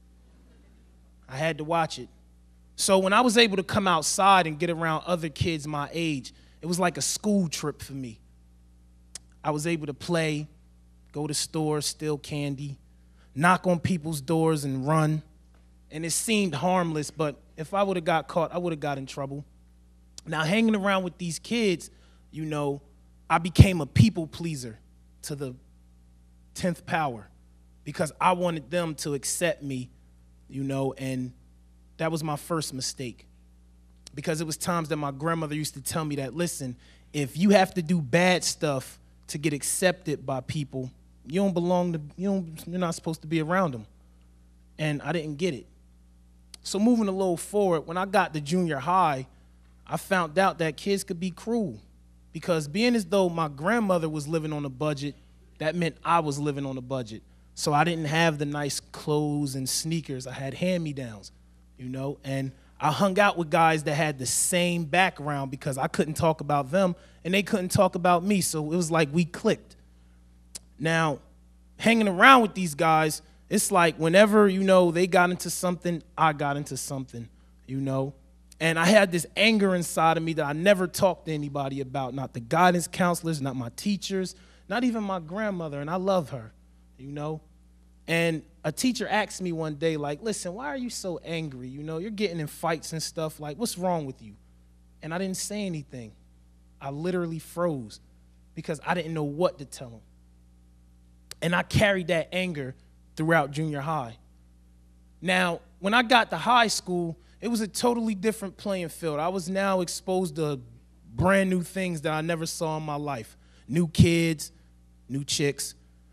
[SPEAKER 18] I had to watch it. So when I was able to come outside and get around other kids my age, it was like a school trip for me. I was able to play, go to stores, steal candy, knock on people's doors and run. And it seemed harmless, but if I would have got caught, I would have got in trouble. Now, hanging around with these kids, you know, I became a people pleaser to the 10th power because I wanted them to accept me, you know, and that was my first mistake because it was times that my grandmother used to tell me that, listen, if you have to do bad stuff to get accepted by people, you don't belong to, you're not supposed to be around them. And I didn't get it. So moving a little forward, when I got to junior high, I found out that kids could be cruel, because being as though my grandmother was living on a budget, that meant I was living on a budget. So I didn't have the nice clothes and sneakers. I had hand-me-downs, you know, and I hung out with guys that had the same background because I couldn't talk about them and they couldn't talk about me. So it was like we clicked. Now, hanging around with these guys, it's like whenever, you know, they got into something, I got into something, you know. And I had this anger inside of me that I never talked to anybody about, not the guidance counselors, not my teachers, not even my grandmother, and I love her, you know. And a teacher asked me one day, like, listen, why are you so angry? You know, you're getting in fights and stuff. Like, what's wrong with you? And I didn't say anything. I literally froze because I didn't know what to tell him. And I carried that anger throughout junior high. Now, when I got to high school, it was a totally different playing field. I was now exposed to brand new things that I never saw in my life. New kids, new chicks.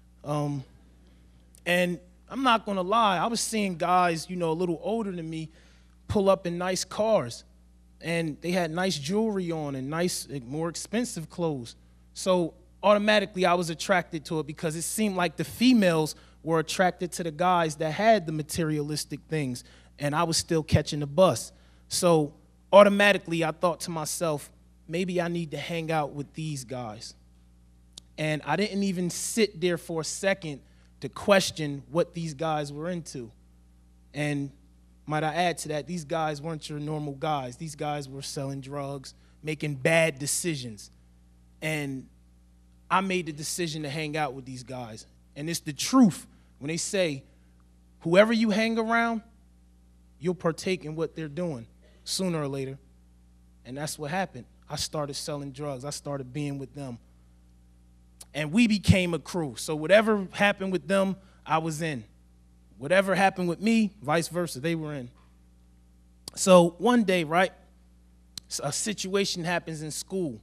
[SPEAKER 18] And I'm not gonna lie, I was seeing guys, you know, a little older than me pull up in nice cars. And they had nice jewelry on and nice, more expensive clothes. So automatically I was attracted to it because it seemed like the females were attracted to the guys that had the materialistic things. And I was still catching the bus. So automatically I thought to myself, maybe I need to hang out with these guys. And I didn't even sit there for a second to question what these guys were into. And might I add to that, these guys weren't your normal guys. These guys were selling drugs, making bad decisions. And I made the decision to hang out with these guys. And it's the truth when they say, whoever you hang around, you'll partake in what they're doing sooner or later. And that's what happened. I started selling drugs. I started being with them. And we became a crew. So whatever happened with them, I was in. Whatever happened with me, vice versa, they were in. So one day, right, a situation happens in school.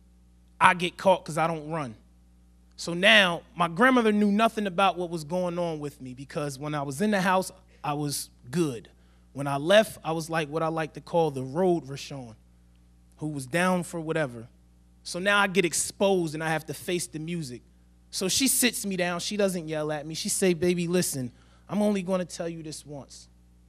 [SPEAKER 18] I get caught because I don't run. So now my grandmother knew nothing about what was going on with me because when I was in the house, I was good. When I left, I was like what I like to call the road Rashawn, who was down for whatever. So now I get exposed and I have to face the music. So she sits me down. She doesn't yell at me. She say, baby, listen, I'm only going to tell you this once.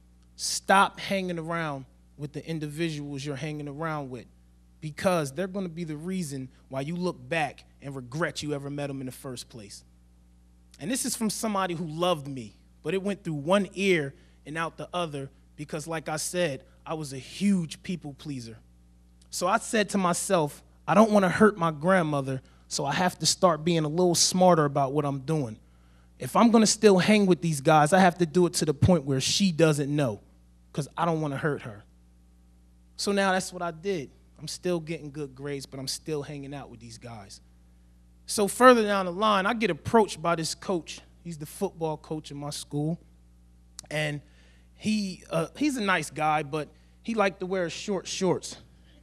[SPEAKER 18] Stop hanging around with the individuals you're hanging around with because they're going to be the reason why you look back and regret you ever met them in the first place. And this is from somebody who loved me, but it went through one ear and out the other because, like I said, I was a huge people pleaser. So I said to myself, I don't want to hurt my grandmother, so I have to start being a little smarter about what I'm doing. If I'm going to still hang with these guys, I have to do it to the point where she doesn't know because I don't want to hurt her. So now that's what I did. I'm still getting good grades, but I'm still hanging out with these guys. So further down the line, I get approached by this coach. He's the football coach in my school. And he's a nice guy, but he liked to wear short shorts.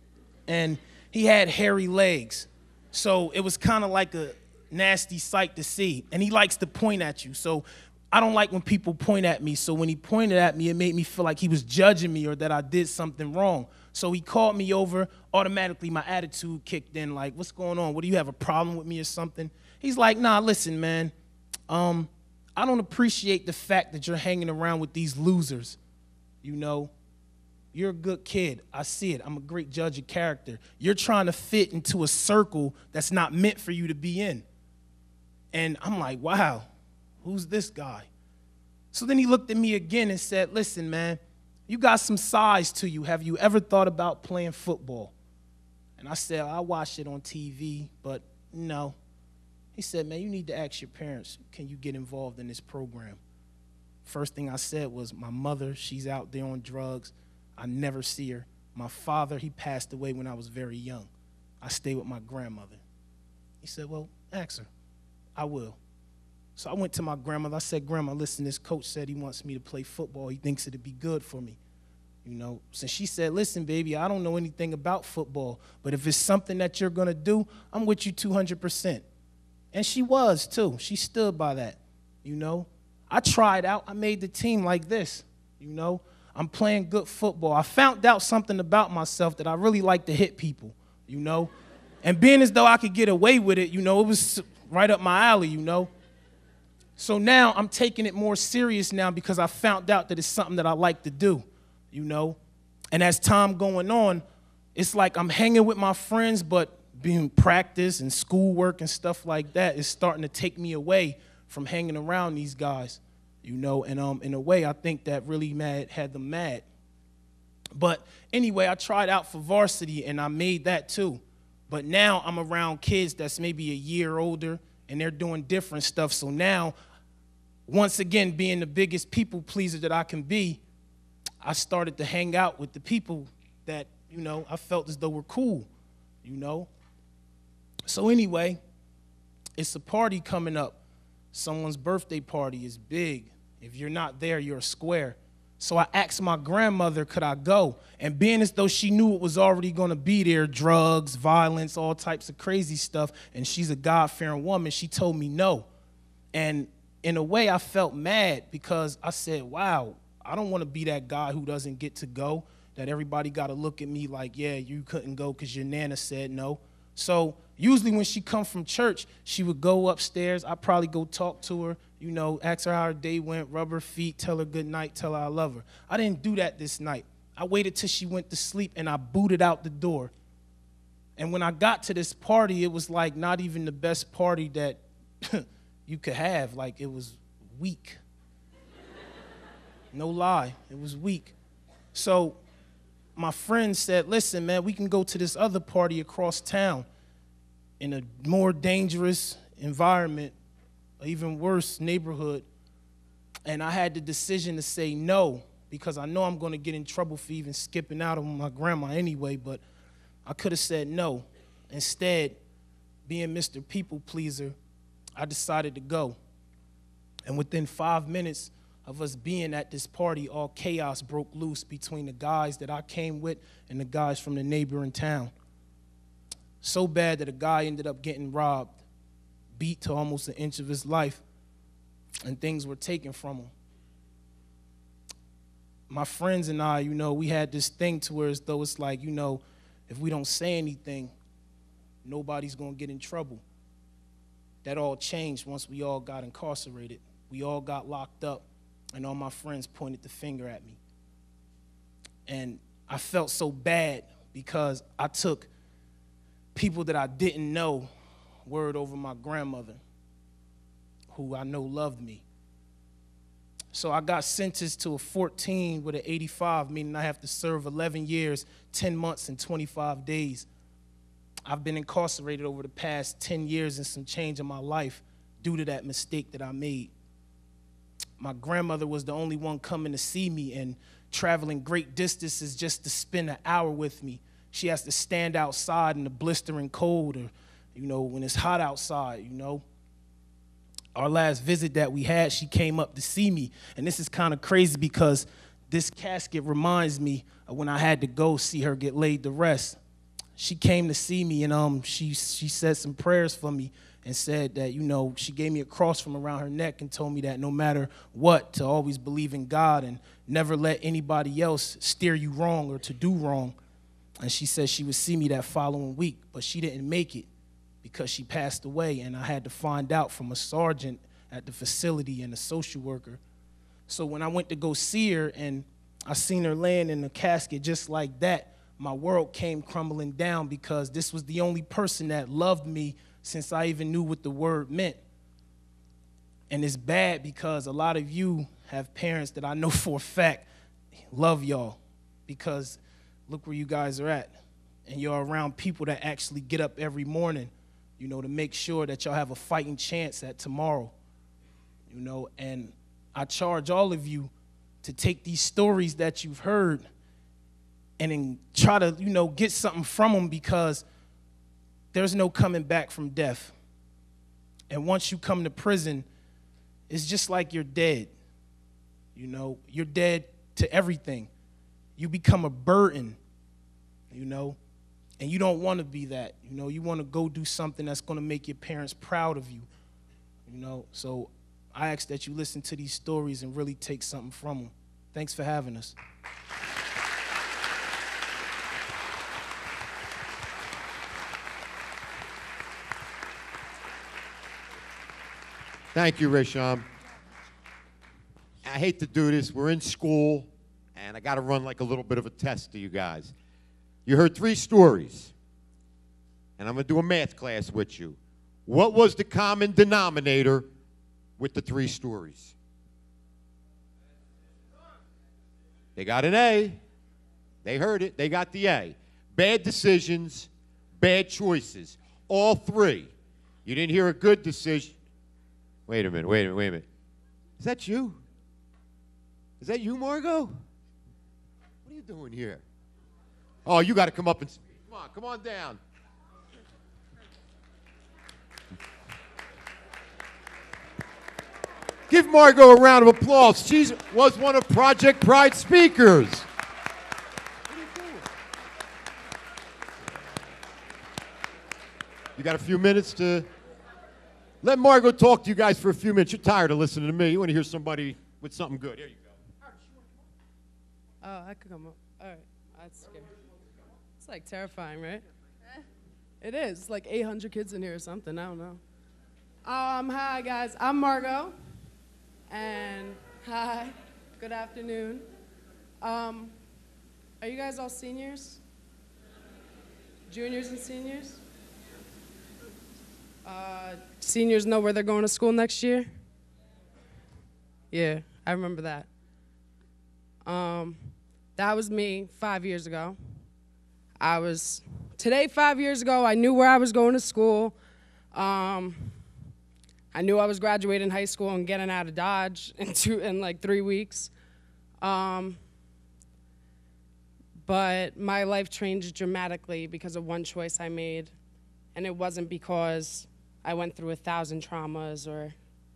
[SPEAKER 18] And he had hairy legs. So it was kind of like a nasty sight to see. And he likes to point at you. So I don't like when people point at me. So when he pointed at me, it made me feel like he was judging me or that I did something wrong. So he called me over. Automatically, my attitude kicked in. Like, what's going on? What, do you have a problem with me or something? He's like, nah, listen, man. I don't appreciate the fact that you're hanging around with these losers. You know, you're a good kid. I see it. I'm a great judge of character. You're trying to fit into a circle that's not meant for you to be in. And I'm like, wow, who's this guy? So then he looked at me again and said, listen, man, you got some size to you. Have you ever thought about playing football? And I said, I watched it on TV, but no. He said, man, you need to ask your parents, can you get involved in this program? First thing I said was, my mother, she's out there on drugs. I never see her. My father, he passed away when I was very young. I stay with my grandmother. He said, well, ask her. I will. So I went to my grandmother. I said, Grandma, listen, this coach said he wants me to play football. He thinks it'd be good for me. You know, so she said, listen, baby, I don't know anything about football, but if it's something that you're going to do, I'm with you 200%. And she was, too. She stood by that, you know. I tried out. I made the team like this, you know. I'm playing good football. I found out something about myself that I really like to hit people, you know. And being as though I could get away with it, you know, it was right up my alley, you know. So now I'm taking it more serious now because I found out that it's something that I like to do. You know, and as time going on, it's like I'm hanging with my friends, but being practice and schoolwork and stuff like that is starting to take me away from hanging around these guys, you know, and in a way I think that really had them mad. But anyway, I tried out for varsity and I made that too. But now I'm around kids that's maybe a year older and they're doing different stuff. So now, once again, being the biggest people pleaser that I can be, I started to hang out with the people that, you know, I felt as though were cool, you know. So anyway, it's a party coming up. Someone's birthday party is big. If you're not there, you're a square. So I asked my grandmother, could I go? And being as though she knew it was already going to be there, drugs, violence, all types of crazy stuff, and she's a God-fearing woman, she told me no. And in a way, I felt mad because I said, wow, I don't want to be that guy who doesn't get to go, that everybody got to look at me like, yeah, you couldn't go because your Nana said no. So usually when she come from church, she would go upstairs. I'd probably go talk to her, you know, ask her how her day went, rub her feet, tell her good night, tell her I love her. I didn't do that this night. I waited till she went to sleep and I booted out the door. And when I got to this party, it was like not even the best party that you could have. Like it was weak. No lie, it was weak. So my friend said, listen, man, we can go to this other party across town in a more dangerous environment, even worse neighborhood. And I had the decision to say no because I know I'm going to get in trouble for even skipping out on my grandma anyway, but I could have said no. Instead, being Mr. People Pleaser, I decided to go. And within 5 minutes of us being at this party, all chaos broke loose between the guys that I came with and the guys from the neighboring town. So bad that a guy ended up getting robbed, beat to almost an inch of his life, and things were taken from him. My friends and I, you know, we had this thing to where as though it's like, you know, if we don't say anything, nobody's going to get in trouble. That all changed once we all got incarcerated. We all got locked up. And all my friends pointed the finger at me. And I felt so bad because I took people that I didn't know word over my grandmother, who I know loved me. So I got sentenced to a 14 with an 85, meaning I have to serve 11 years, 10 months, and 25 days. I've been incarcerated over the past 10 years and some change in my life due to that mistake that I made. My grandmother was the only one coming to see me and traveling great distances just to spend an hour with me. She has to stand outside in the blistering cold or, you know, when it's hot outside, you know. Our last visit that we had, she came up to see me. And this is kind of crazy because this casket reminds me of when I had to go see her get laid to rest. She came to see me and she said some prayers for me and said that, you know, she gave me a cross from around her neck and told me that no matter what, to always believe in God and never let anybody else steer you wrong or to do wrong. And she said she would see me that following week, but she didn't make it because she passed away, and I had to find out from a sergeant at the facility and a social worker. So when I went to go see her and I seen her laying in a casket just like that, my world came crumbling down because this was the only person that loved me since I even knew what the word meant. And it's bad because a lot of you have parents that I know for a fact love y'all because look where you guys are at. And you're around people that actually get up every morning, you know, to make sure that y'all have a fighting chance at tomorrow, you know. And I charge all of you to take these stories that you've heard and then try to, you know, get something from them because there's no coming back from death. And once you come to prison, it's just like you're dead. You know, you're dead to everything. you become a burden, you know, and you don't want to be that. You know, you want to go do something that's going to make your parents proud of you, you know. So I ask that you listen to these stories and really take something from them. Thanks for having us.
[SPEAKER 15] Thank you, Risham. I hate to do this. We're in school, and I got to run like a little bit of a test to you guys. You heard 3 stories, and I'm going to do a math class with you. What was the common denominator with the 3 stories? They got an A. They heard it. They got the A. Bad decisions, bad choices. All 3. You didn't hear a good decision. Wait a minute. Is that you? Is that you, Margot? What are you doing here? Oh, you got to come up and speak. Come on down. Give Margot a round of applause. She was one of Project Pride speakers. You got a few minutes to let Margot talk to you guys for a few minutes. You're tired of listening to me. You want to hear somebody with something good. Here you go.
[SPEAKER 19] Oh, I could come up. All right. That's scary. It's like terrifying, right? It is. Like 800 kids in here or something. I don't know. Hi, guys. I'm Margot. And hi. Good afternoon. Are you guys all seniors? Juniors and seniors? Seniors know where they're going to school next year? Yeah, I remember that. That was me 5 years ago. Today 5 years ago, I knew where I was going to school. I knew I was graduating high school and getting out of Dodge in like 3 weeks. But my life changed dramatically because of one choice I made. And it wasn't because I went through 1,000 traumas or,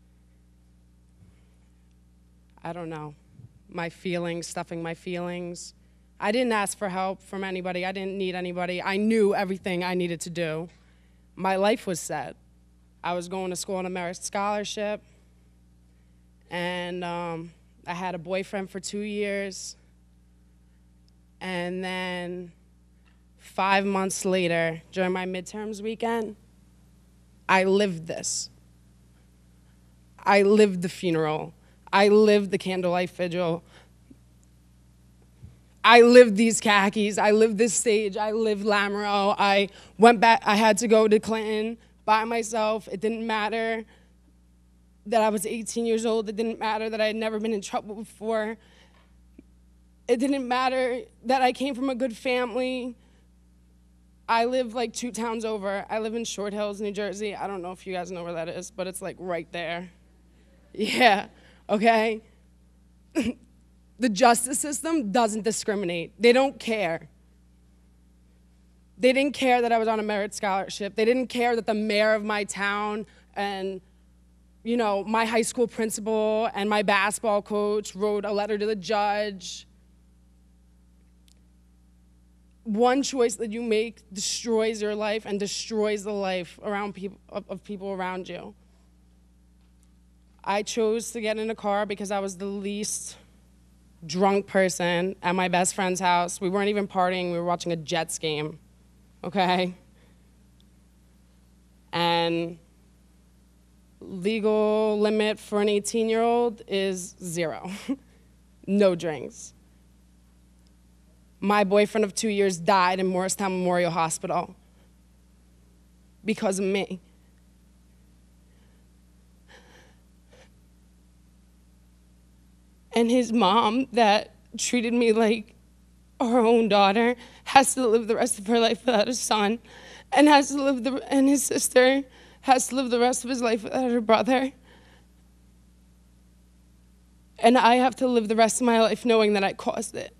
[SPEAKER 19] I don't know, my feelings, stuffing my feelings. I didn't ask for help from anybody. I didn't need anybody. I knew everything I needed to do. My life was set. I was going to school on a merit scholarship, and I had a boyfriend for 2 years. And then 5 months later, during my midterms weekend, I lived this. I lived the funeral. I lived the candlelight vigil. I lived these khakis. I lived this stage. I lived Lamoureux. I went back. I had to go to Clinton by myself. It didn't matter that I was 18 years old. It didn't matter that I had never been in trouble before. It didn't matter that I came from a good family. I live like 2 towns over. I live in Short Hills, New Jersey. I don't know if you guys know where that is, but it's like right there. Yeah, okay? The justice system doesn't discriminate. They don't care. They didn't care that I was on a merit scholarship. They didn't care that the mayor of my town and, you know, my high school principal and my basketball coach wrote a letter to the judge. One choice that you make destroys your life and destroys the life around of people around you. I chose to get in a car because I was the least drunk person at my best friend's house. We weren't even partying. We were watching a Jets game, okay? And legal limit for an 18-year-old is 0. No drinks. My boyfriend of 2 years died in Morristown Memorial Hospital because of me. And his mom, that treated me like her own daughter, has to live the rest of her life without a son, and and his sister has to live the rest of his life without her brother. And I have to live the rest of my life knowing that I caused it.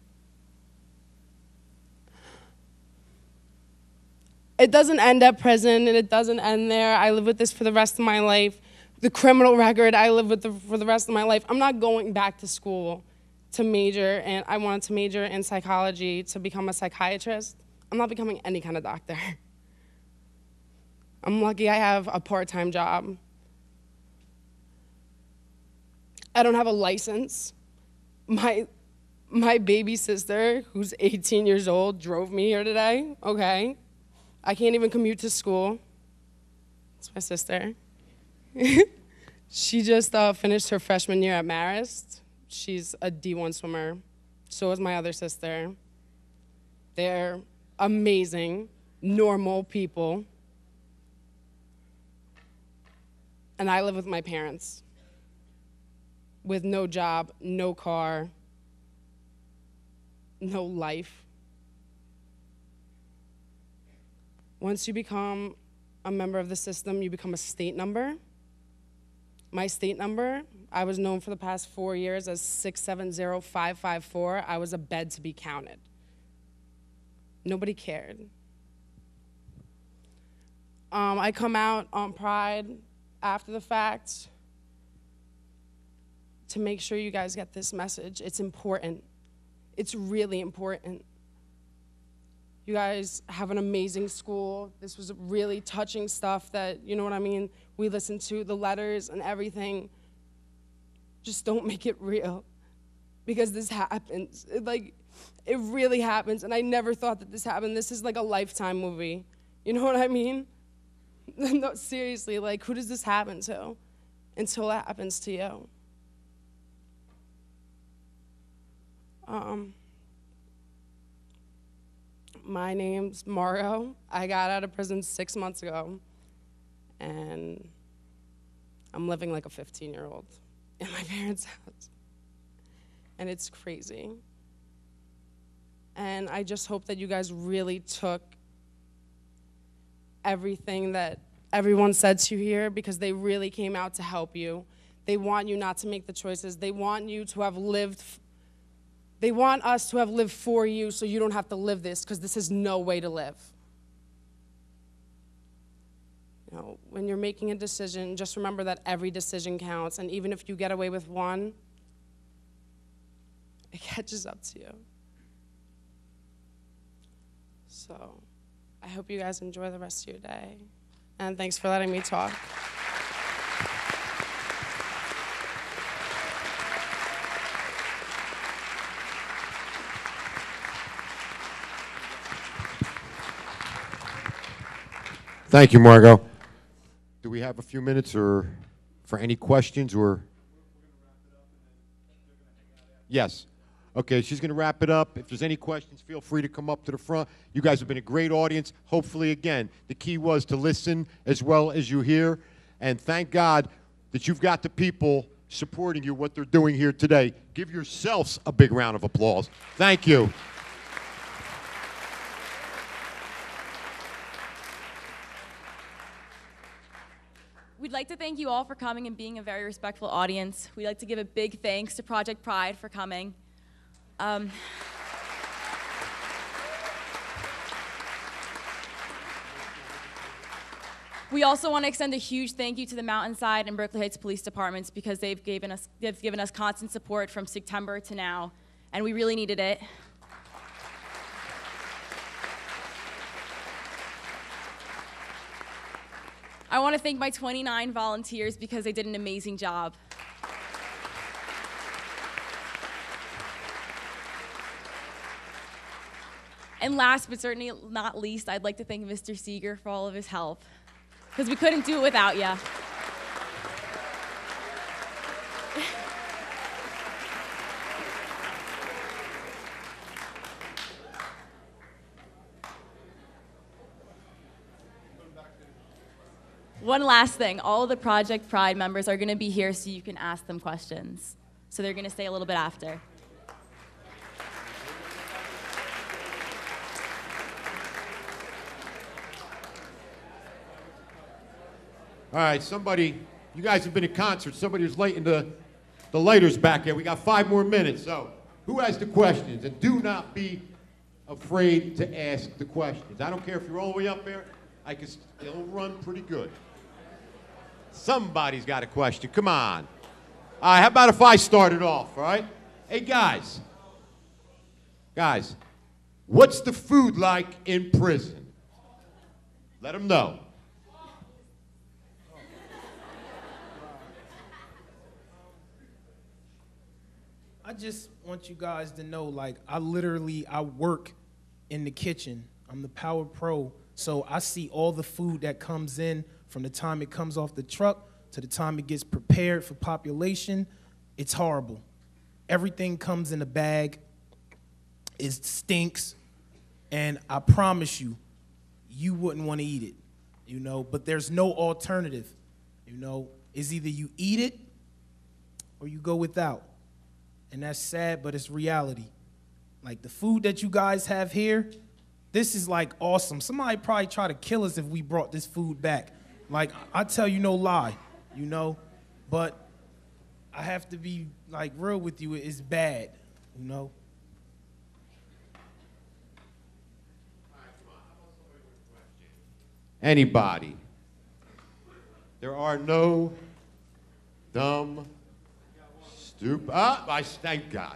[SPEAKER 19] It doesn't end at prison, and it doesn't end there. I live with this for the rest of my life. The criminal record, I live with for the rest of my life. I'm not going back to school to major, and I wanted to major in psychology to become a psychiatrist. I'm not becoming any kind of doctor. I'm lucky I have a part-time job. I don't have a license. My baby sister, who's 18 years old, drove me here today, okay? I can't even commute to school. It's my sister. She just finished her freshman year at Marist. She's a D1 swimmer. So is my other sister. They're amazing, normal people. And I live with my parents with no job, no car, no life. Once you become a member of the system, you become a state number. My state number, I was known for the past 4 years as 670554. I was a bed to be counted. Nobody cared. I come out on Pride after the fact to make sure you guys get this message. It's important. It's really important. You guys have an amazing school. This was really touching stuff that, you know what I mean? We listened to the letters and everything. Just don't make it real, because this happens. It really happens, and I never thought that this happened. This is like a Lifetime movie. You know what I mean? No, seriously, like, who does this happen to until it happens to you? My name's Margo. I got out of prison 6 months ago, and I'm living like a 15-year-old in my parents' house, and it's crazy. And I just hope that you guys really took everything that everyone said to you here, because they really came out to help you. They want you not to make the choices. They want you to have lived. They want us to have lived for you so you don't have to live this, because this is no way to live. You know, when you're making a decision, just remember that every decision counts, and even if you get away with one, it catches up to you. So I hope you guys enjoy the rest of your day, and thanks for letting me talk.
[SPEAKER 15] Thank you, Margo. Do we have a few minutes or for any questions or? Yes. Okay, she's going to wrap it up. If there's any questions, feel free to come up to the front. You guys have been a great audience. Hopefully, again, the key was to listen as well as you hear. And thank God that you've got the people supporting you, what they're doing here today. Give yourselves a big round of applause. Thank you.
[SPEAKER 8] We'd like to thank you all for coming and being a very respectful audience. We'd like to give a big thanks to Project Pride for coming. We also want to extend a huge thank you to the Mountainside and Berkeley Heights Police Departments, because they've given us constant support from September to now, and we really needed it. I want to thank my 29 volunteers, because they did an amazing job. And last but certainly not least, I'd like to thank Mr. Seeger for all of his help, because we couldn't do it without you. One last thing, all of the Project Pride members are going to be here so you can ask them questions. So they're going to stay a little bit after.
[SPEAKER 15] All right, somebody, you guys have been at concert. Somebody was late in the lighters back there. We got 5 more minutes, so who has the questions? And do not be afraid to ask the questions. I don't care if you're all the way up there. It'll run pretty good. Somebody's got a question. Come on. All right, how about if I start it off, all right? Hey, guys. Guys, what's the food like in prison? Let them know.
[SPEAKER 18] I just want you guys to know, like, I work in the kitchen. I'm the Power Pro, so I see all the food that comes in from the time it comes off the truck to the time it gets prepared for population. It's horrible. Everything comes in a bag. It stinks, and I promise you, you wouldn't want to eat it, you know, but there's no alternative, you know. It's either you eat it or you go without. And that's sad, but it's reality. Like the food that you guys have here, this is like awesome. Somebody probably try to kill us if we brought this food back. Like, I tell you no lie, you know, but I have to be like real with you, it's bad, you know.
[SPEAKER 15] Anybody. There are no dumb, stupid. I thank God.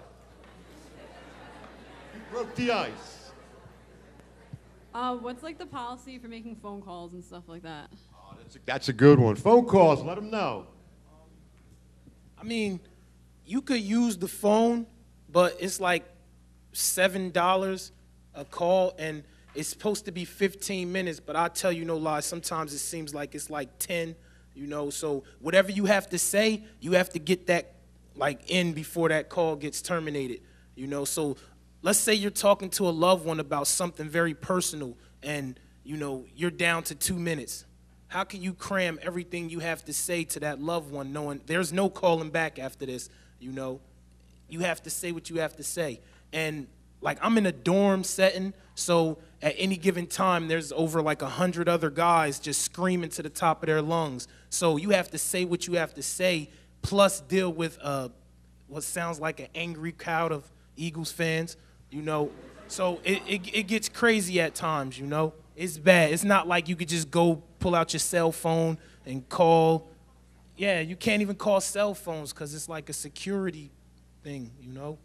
[SPEAKER 15] You broke the ice.
[SPEAKER 13] What's like the policy for making phone calls and stuff like that?
[SPEAKER 15] Oh, that's a good one. Phone calls, let them know.
[SPEAKER 18] I mean, you could use the phone, but it's like $7 a call, and it's supposed to be 15 minutes, but I tell you no lie, sometimes it seems like it's like 10, you know, so whatever you have to say, you have to get that like in before that call gets terminated, you know. So let's say you're talking to a loved one about something very personal and, you know, you're down to 2 minutes. How can you cram everything you have to say to that loved one knowing there's no calling back after this, you know? You have to say what you have to say. And like, I'm in a dorm setting, so at any given time, there's over like 100 other guys just screaming to the top of their lungs. So you have to say what you have to say, plus deal with what sounds like an angry crowd of Eagles fans, you know. So it gets crazy at times, you know. It's bad. It's not like you could just go pull out your cell phone and call. Yeah, you can't even call cell phones because it's like a security thing, you know.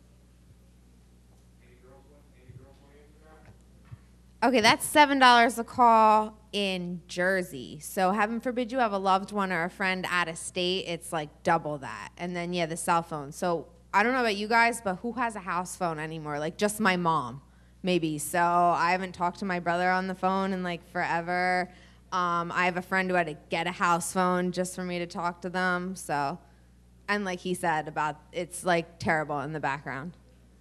[SPEAKER 17] Okay, that's $7 a call in Jersey. So heaven forbid you have a loved one or a friend out of state, it's like double that. And then, yeah, the cell phone. So I don't know about you guys, but who has a house phone anymore? Like just my mom, maybe. So I haven't talked to my brother on the phone in like forever. I have a friend who had to get a house phone just for me to talk to them. So, and like he said about, it's like terrible in the background.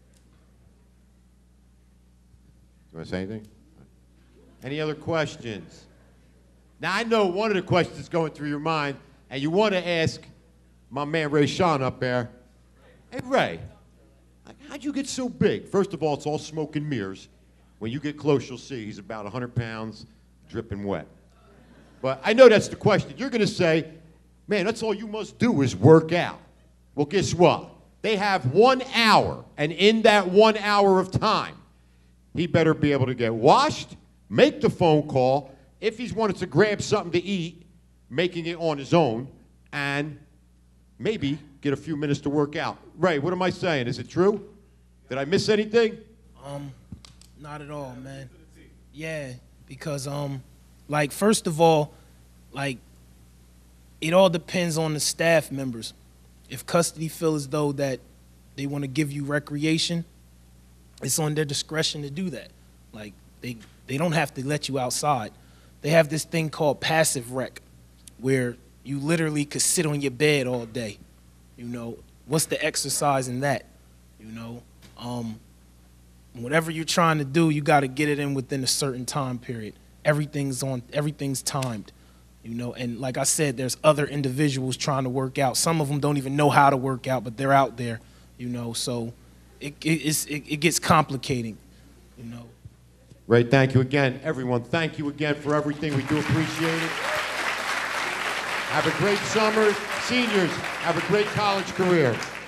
[SPEAKER 15] You want to say anything? Any other questions? Now, I know one of the questions that's going through your mind, and you want to ask my man Ray Sean up there. Hey, Ray, how'd you get so big? First of all, it's all smoke and mirrors. When you get close, you'll see he's about 100 pounds, dripping wet. But I know that's the question. You're going to say, man, that's all you must do is work out. Well, guess what? They have 1 hour, and in that 1 hour of time, he better be able to get washed, make the phone call, if he's wanted to grab something to eat, making it on his own, and maybe get a few minutes to work out. Ray, what am I saying? Is it true? Did I miss anything?
[SPEAKER 18] Not at all, man. Yeah, because, like, first of all, like, it all depends on the staff members. If custody feel as though that they want to give you recreation, it's on their discretion to do that. Like, they don't have to let you outside. They have this thing called passive rec, where you literally could sit on your bed all day. You know, what's the exercise in that? You know, whatever you're trying to do, you got to get it in within a certain time period. Everything's timed. You know, and like I said, there's other individuals trying to work out. Some of them don't even know how to work out, but they're out there. You know, so it gets complicating. You know.
[SPEAKER 15] Ray, thank you again. Everyone, thank you again for everything. We do appreciate it. Have a great summer. Seniors, have a great college career.